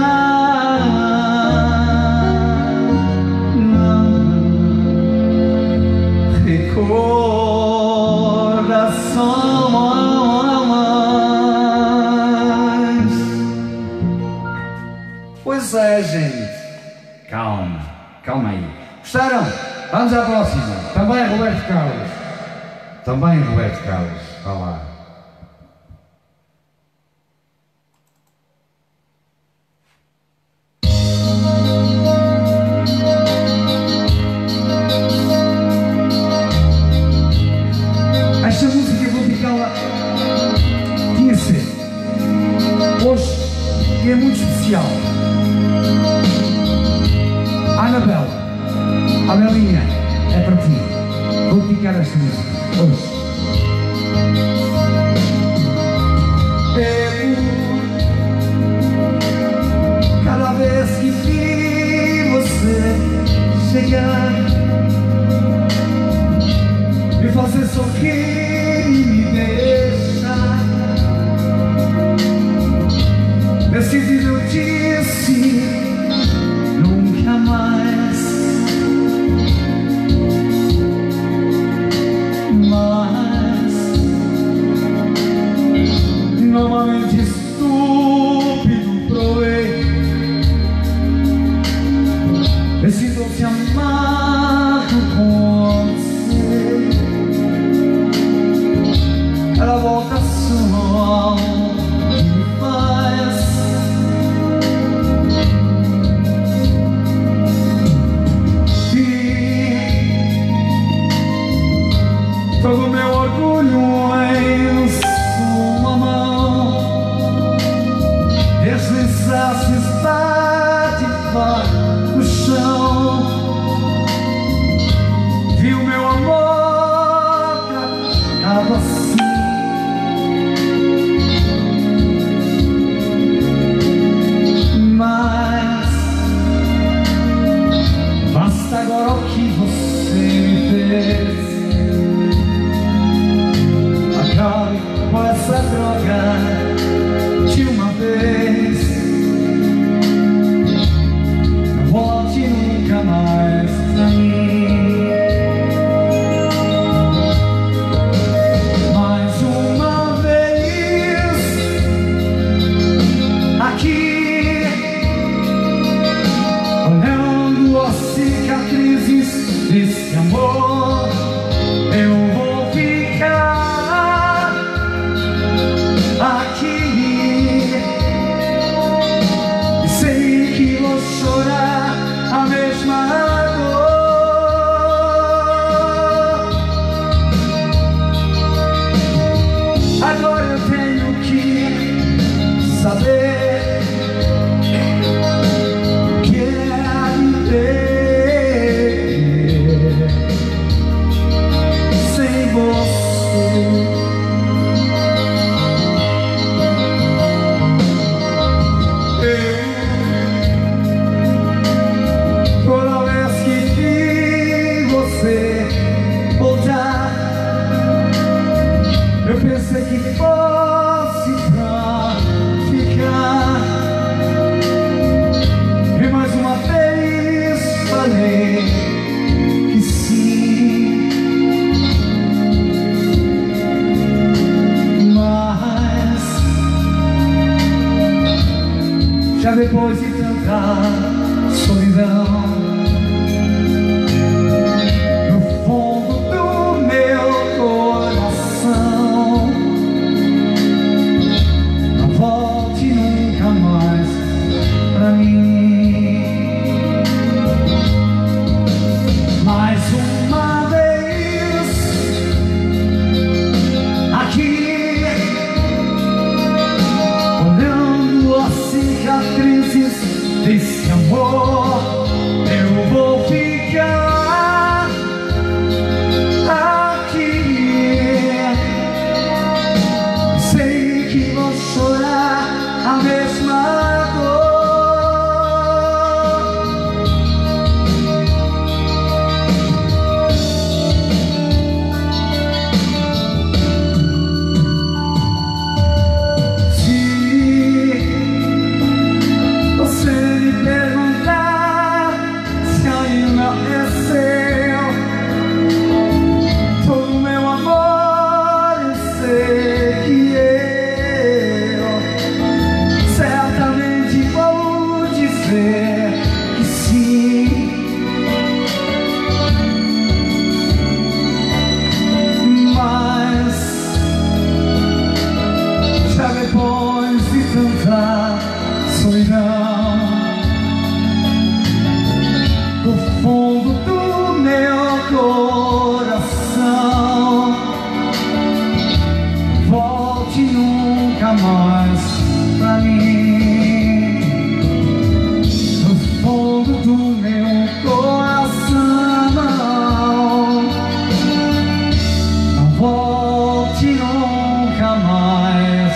Recordações. Pois é, gente. Calma, calma aí. Gostaram? Vamos à próxima. Também Roberto Carlos. Também Roberto Carlos. Vá lá. Esta música eu vou dedicá-la, tinha de ser, hoje, e é muito especial. Anabela, a Belinha, é para ti. Vou dedicar esta música, hoje. Cada vez que vi você chegar, me fazer sorrir e me deixar decidido, eu disse nunca mais. Mas novamente estúpido provei esse doce amargo com você. Ela volta só e me faz todo meu orgulho em sua mão, deslizar-se espatifar no chão. Viu meu amor tratado assim, mas basta agora o que você me fez. Acabe com essa droga de uma vez. Não volte nunca mais pra mim. Mas depois de tanta solidão, no fundo do meu coração, não volte nunca mais pra mim. Mais uma vez aqui, olhando as cicatrizes desse amor, eu vou ficar aqui. Sei que vou chorar a mesma dor. Que sim, mas já depois de tanta solidão, do fundo do meu coração, volte nunca mais pra mim. Do meu coração, não volte nunca mais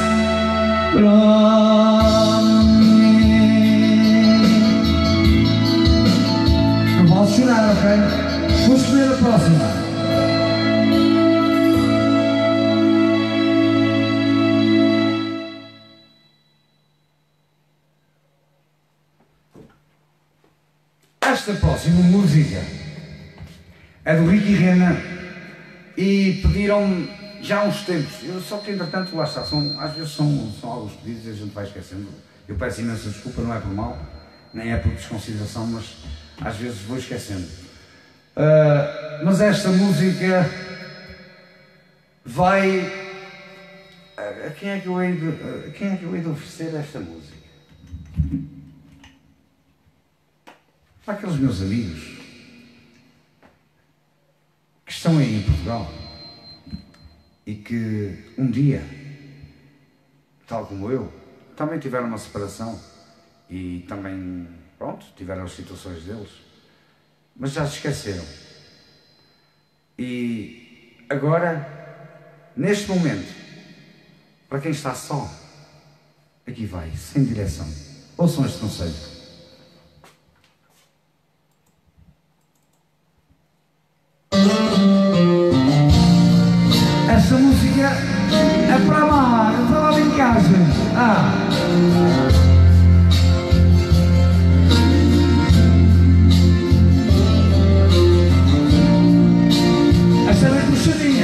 pra mim. Não posso chorar, ok? Vou escolher a próxima. Esta próxima música é do Ricky Renan e pediram-me já há uns tempos, só que entretanto lá está, às vezes são alguns pedidos e a gente vai esquecendo. Eu peço imensa desculpa, não é por mal, nem é por desconsideração, mas às vezes vou esquecendo. Mas esta música vai... A quem é que eu hei de oferecer esta música? Para aqueles meus amigos que estão aí em Portugal e que um dia, tal como eu, também tiveram uma separação e também, pronto, tiveram as situações deles, mas já se esqueceram. E agora, neste momento, para quem está só, aqui vai, sem direção, ouçam este conceito. Essa música é para amar, eu estava em casa. Essa é bem puxadinha.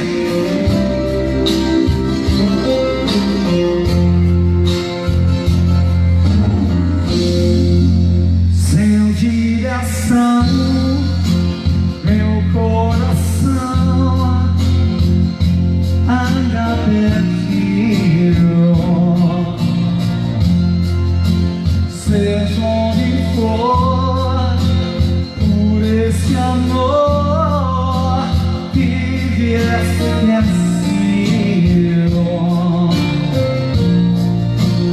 Sem direção, meu coração anda perdido. Seja onde for, por esse amor viver esquecido.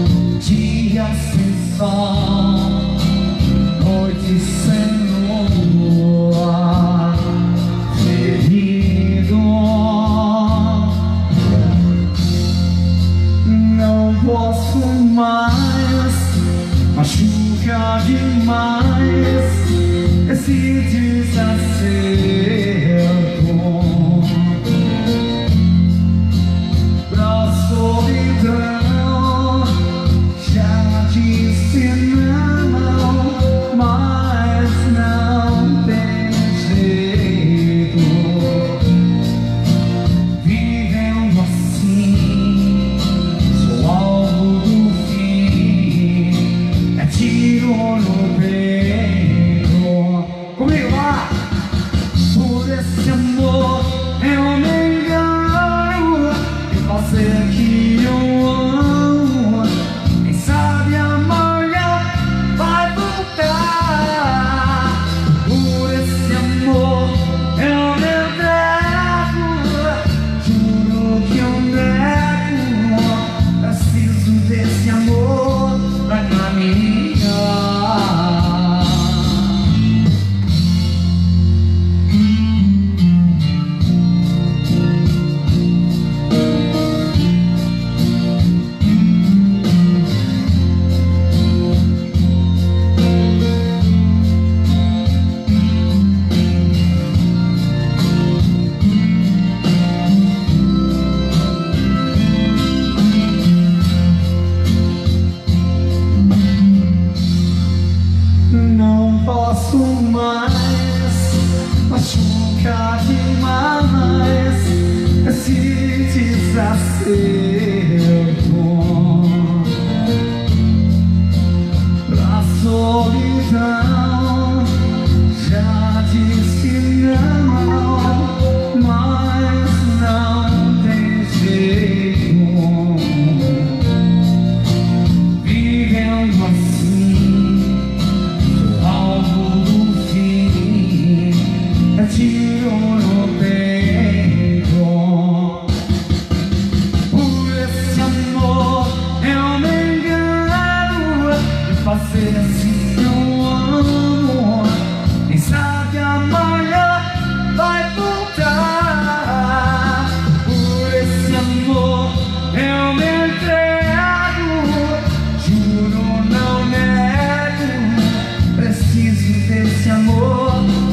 Dia sem sol, noite sem lua,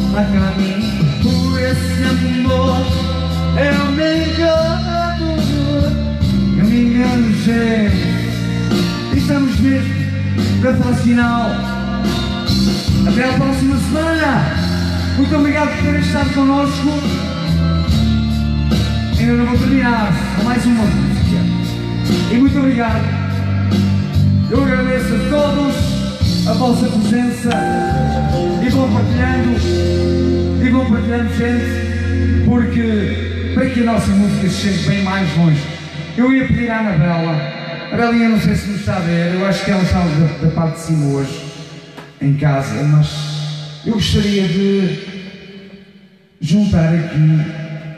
a caminho. Por esse amor eu me engano, eu me engano, gente. E estamos mesmo para o final. Até a próxima semana. Muito obrigado por terem estado connosco. Eu não vou terminar com mais uma música. E muito obrigado. Eu agradeço a todos a vossa presença e vão partilhando, gente, porque para que a nossa música chegue bem mais longe. Eu ia pedir à Anabela, a Belinha não sei se me está a ver, eu acho que ela está da parte de cima hoje, em casa, mas eu gostaria de juntar aqui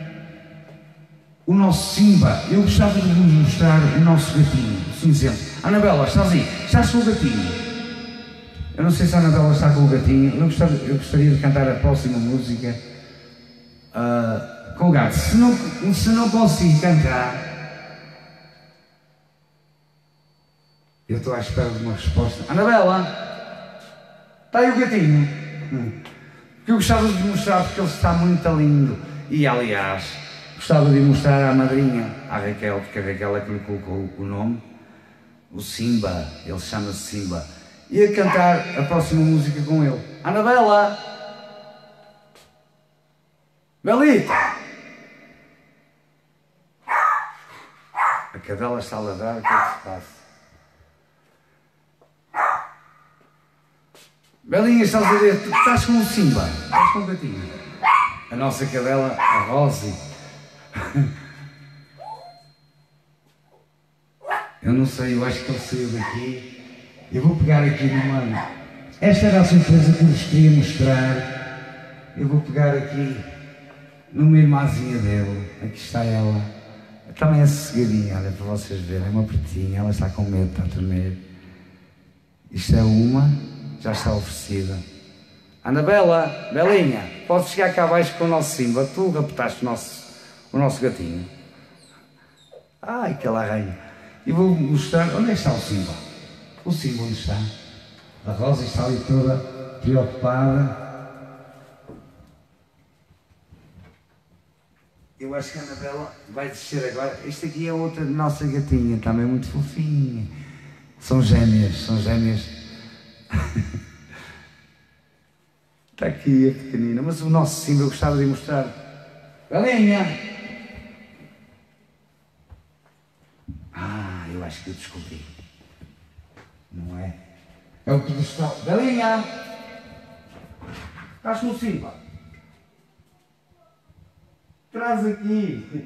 o nosso Simba. Eu gostava de vos mostrar o nosso gatinho, cinzento. Anabela, estás aí? Estás com o gatinho? Eu não sei se a Anabela está com o gatinho. Eu gostaria de cantar a próxima música com o gato. Se não consigo cantar, eu estou à espera de uma resposta. Anabela, está aí o gatinho? Que eu gostava de vos mostrar porque ele está muito lindo. E aliás, gostava de mostrar à madrinha, à Raquel, porque a Raquel é que lhe colocou o nome, o Simba, ele chama-se Simba. Ia cantar a próxima música com ele. Anabela! Belita! A cadela está a ladrar, o que é que se passa? Belinha, estás a ver? Tu estás com o Simba, estás com o gatinho. A nossa cadela, a Rosi. Eu não sei, eu acho que ele saiu daqui. Eu vou pegar aqui numa... Esta era a surpresa que eu vos queria mostrar. Eu vou pegar aqui numa irmãzinha dele. Aqui está ela. Também é sossegadinha, olha, para vocês verem. É uma pretinha, ela está com medo, está a tremer. Isto é uma, já está oferecida. Anabela, Belinha, podes chegar cá abaixo com o nosso Simba. Tu raptaste o nosso gatinho. Ai, que ela arranha. E vou mostrar, onde é que está o Simba? O Simba onde está? A Rosa está ali toda preocupada. Eu acho que a Anabela vai descer agora. Esta aqui é outra nossa gatinha, também muito fofinha. São gêmeas, são gêmeas. Está aqui a pequenina, mas o nosso Simba eu gostava de mostrar. Galinha! Eu acho que eu descobri. Não é? É o que está. Galinha! Estás com o Simba? Traz aqui.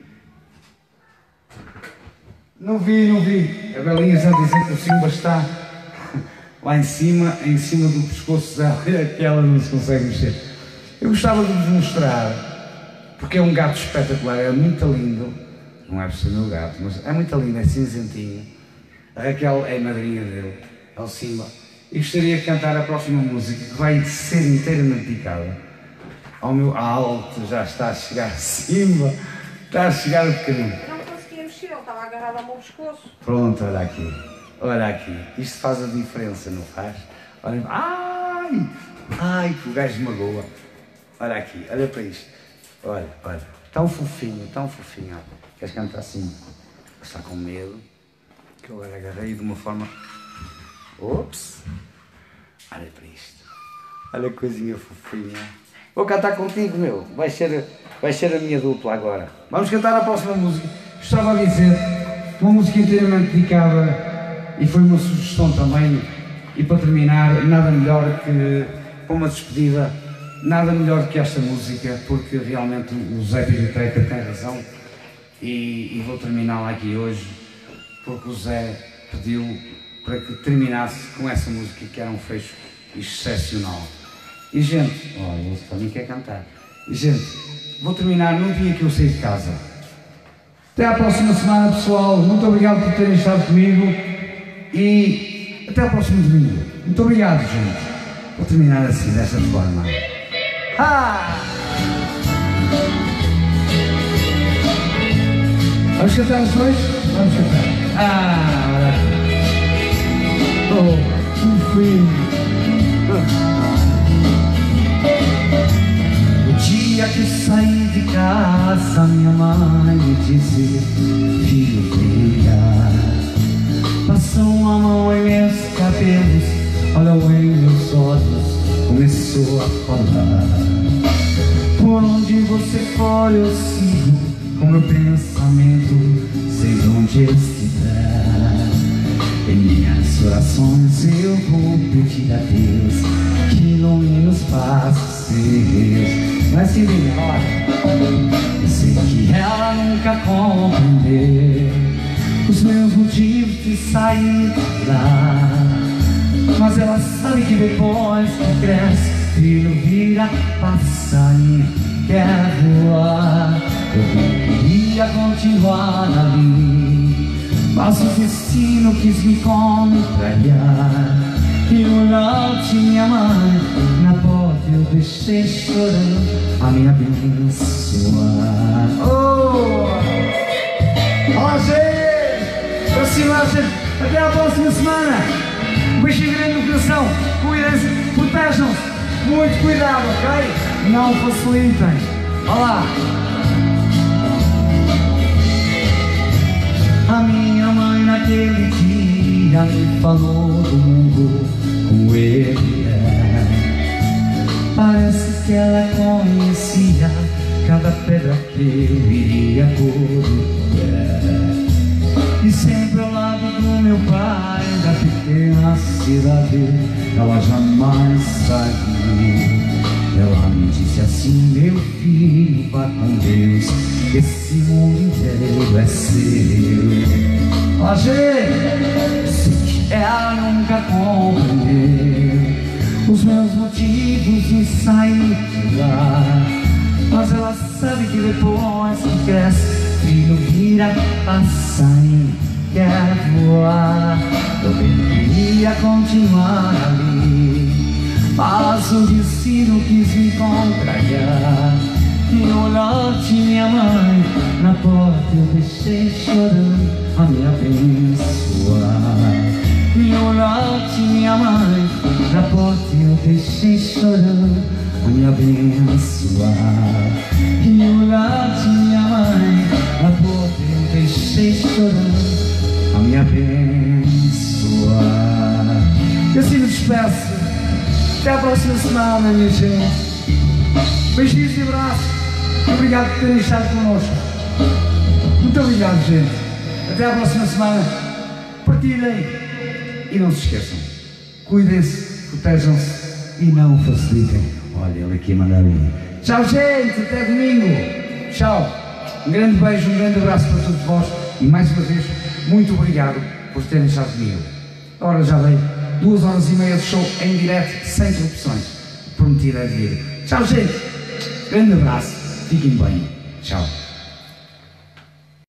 Não vi. A Belinha já dizia que o Simba está lá em cima do pescoço dela, que ela não se consegue mexer. Eu gostava de vos mostrar, porque é um gato espetacular, é muito lindo. Não é por ser meu gato, mas é muito lindo, é cinzentinho. A Raquel é a madrinha dele, é o Simba. E gostaria de cantar a próxima música, que vai ser inteiramente dedicada ao meu alto. Já está a chegar Simba, está a chegar o pequenino. Eu não conseguia mexer, ele estava agarrado ao meu pescoço. Pronto, olha aqui. Isto faz a diferença, não faz? Olha, ai, que o gajo magoa. Olha aqui, olha para isto. Olha, tão fofinho, olha. Queres cantar assim? Está com medo. Que eu agora agarrei de uma forma... Ops! Olha para isto. Olha que coisinha fofinha. Vou cantar contigo, meu. Vai ser a minha dupla agora. Vamos cantar a próxima música. Gostava de dizer, uma música inteiramente dedicada, e foi uma sugestão também. E para terminar, nada melhor que, com uma despedida, nada melhor que esta música, porque realmente o Zé Biblioteca tem razão. E vou terminá-la aqui hoje, porque o Zé pediu para que terminasse com essa música, que era um fecho excepcional. E gente, olha, ele também quer cantar. E gente, vou terminar no dia que eu saí de casa. Até à próxima semana, pessoal. Muito obrigado por terem estado comigo e até ao próximo domingo. Muito obrigado, gente. Vou terminar assim, desta forma. Vamos cantar os dois? Vamos cantar. Olha aqui. Oh, que filho. que eu saí de casa, minha mãe me disse: filho, vem cá. Passou uma mão em meus cabelos, olhou em meus olhos, começou a falar. Por onde você for eu sigo, com meu pensamento, sei onde estiver. Em minhas orações eu vou pedir a Deus que ilumine os passos seus. Mas se liga, olha, eu sei que ela nunca compreendeu os meus motivos de sair de lá, mas ela sabe que depois que cresce, filho vira passarinho, quer voar. Eu queria continuar ali, mas o destino quis me contrariar. E o olhar de minha mãe na porta eu deixei chorando a me abençoar. Oh! Olá, gente! Aproximar-se! Até a próxima semana! Um beijinho grande no coração! Cuidem-se! Protejam-se! Muito cuidado, ok? Não facilitem! Olá! A minha mãe naquele dia me falou do mundo como ele é. Parece que ela conhecia cada pedra que eu iria correr. E sempre ao lado do meu pai, da pequena cidade, ela jamais saiu. Ela me disse assim: meu filho, vá com Deus, esse mundo inteiro é seu. Ó, gente, sei que ela nunca compreendeu os meus motivos de sair de lá, mas ela sabe que depois que cresce, filho vira passarinho, quer voar. Eu bem queria continuar ali, mas o destino quis me contrariar. E o olhar de minha mãe na porta eu deixei chorando a me abençoar. E o olhar de minha mãe na porta eu deixei chorando a me abençoar. E o olhar de minha mãe na porta eu deixei chorando a me abençoar. E assim me despeço. Até a próxima semana, minha gente. Beijinhos e abraços. Obrigado por terem estado connosco. Muito obrigado, gente. Até a próxima semana. Partilhem. E não se esqueçam. Cuidem-se, protejam-se e não facilitem. Olha, ele aqui a mandar vir. Tchau, gente. Até domingo. Tchau. Um grande beijo, um grande abraço para todos vós. E mais uma vez, muito obrigado por terem estado comigo. Agora já dei 2 horas e meia de show em direto, sem interrupções. Prometido é vir. Tchau, gente. Grande abraço. Fiquem bem. Tchau.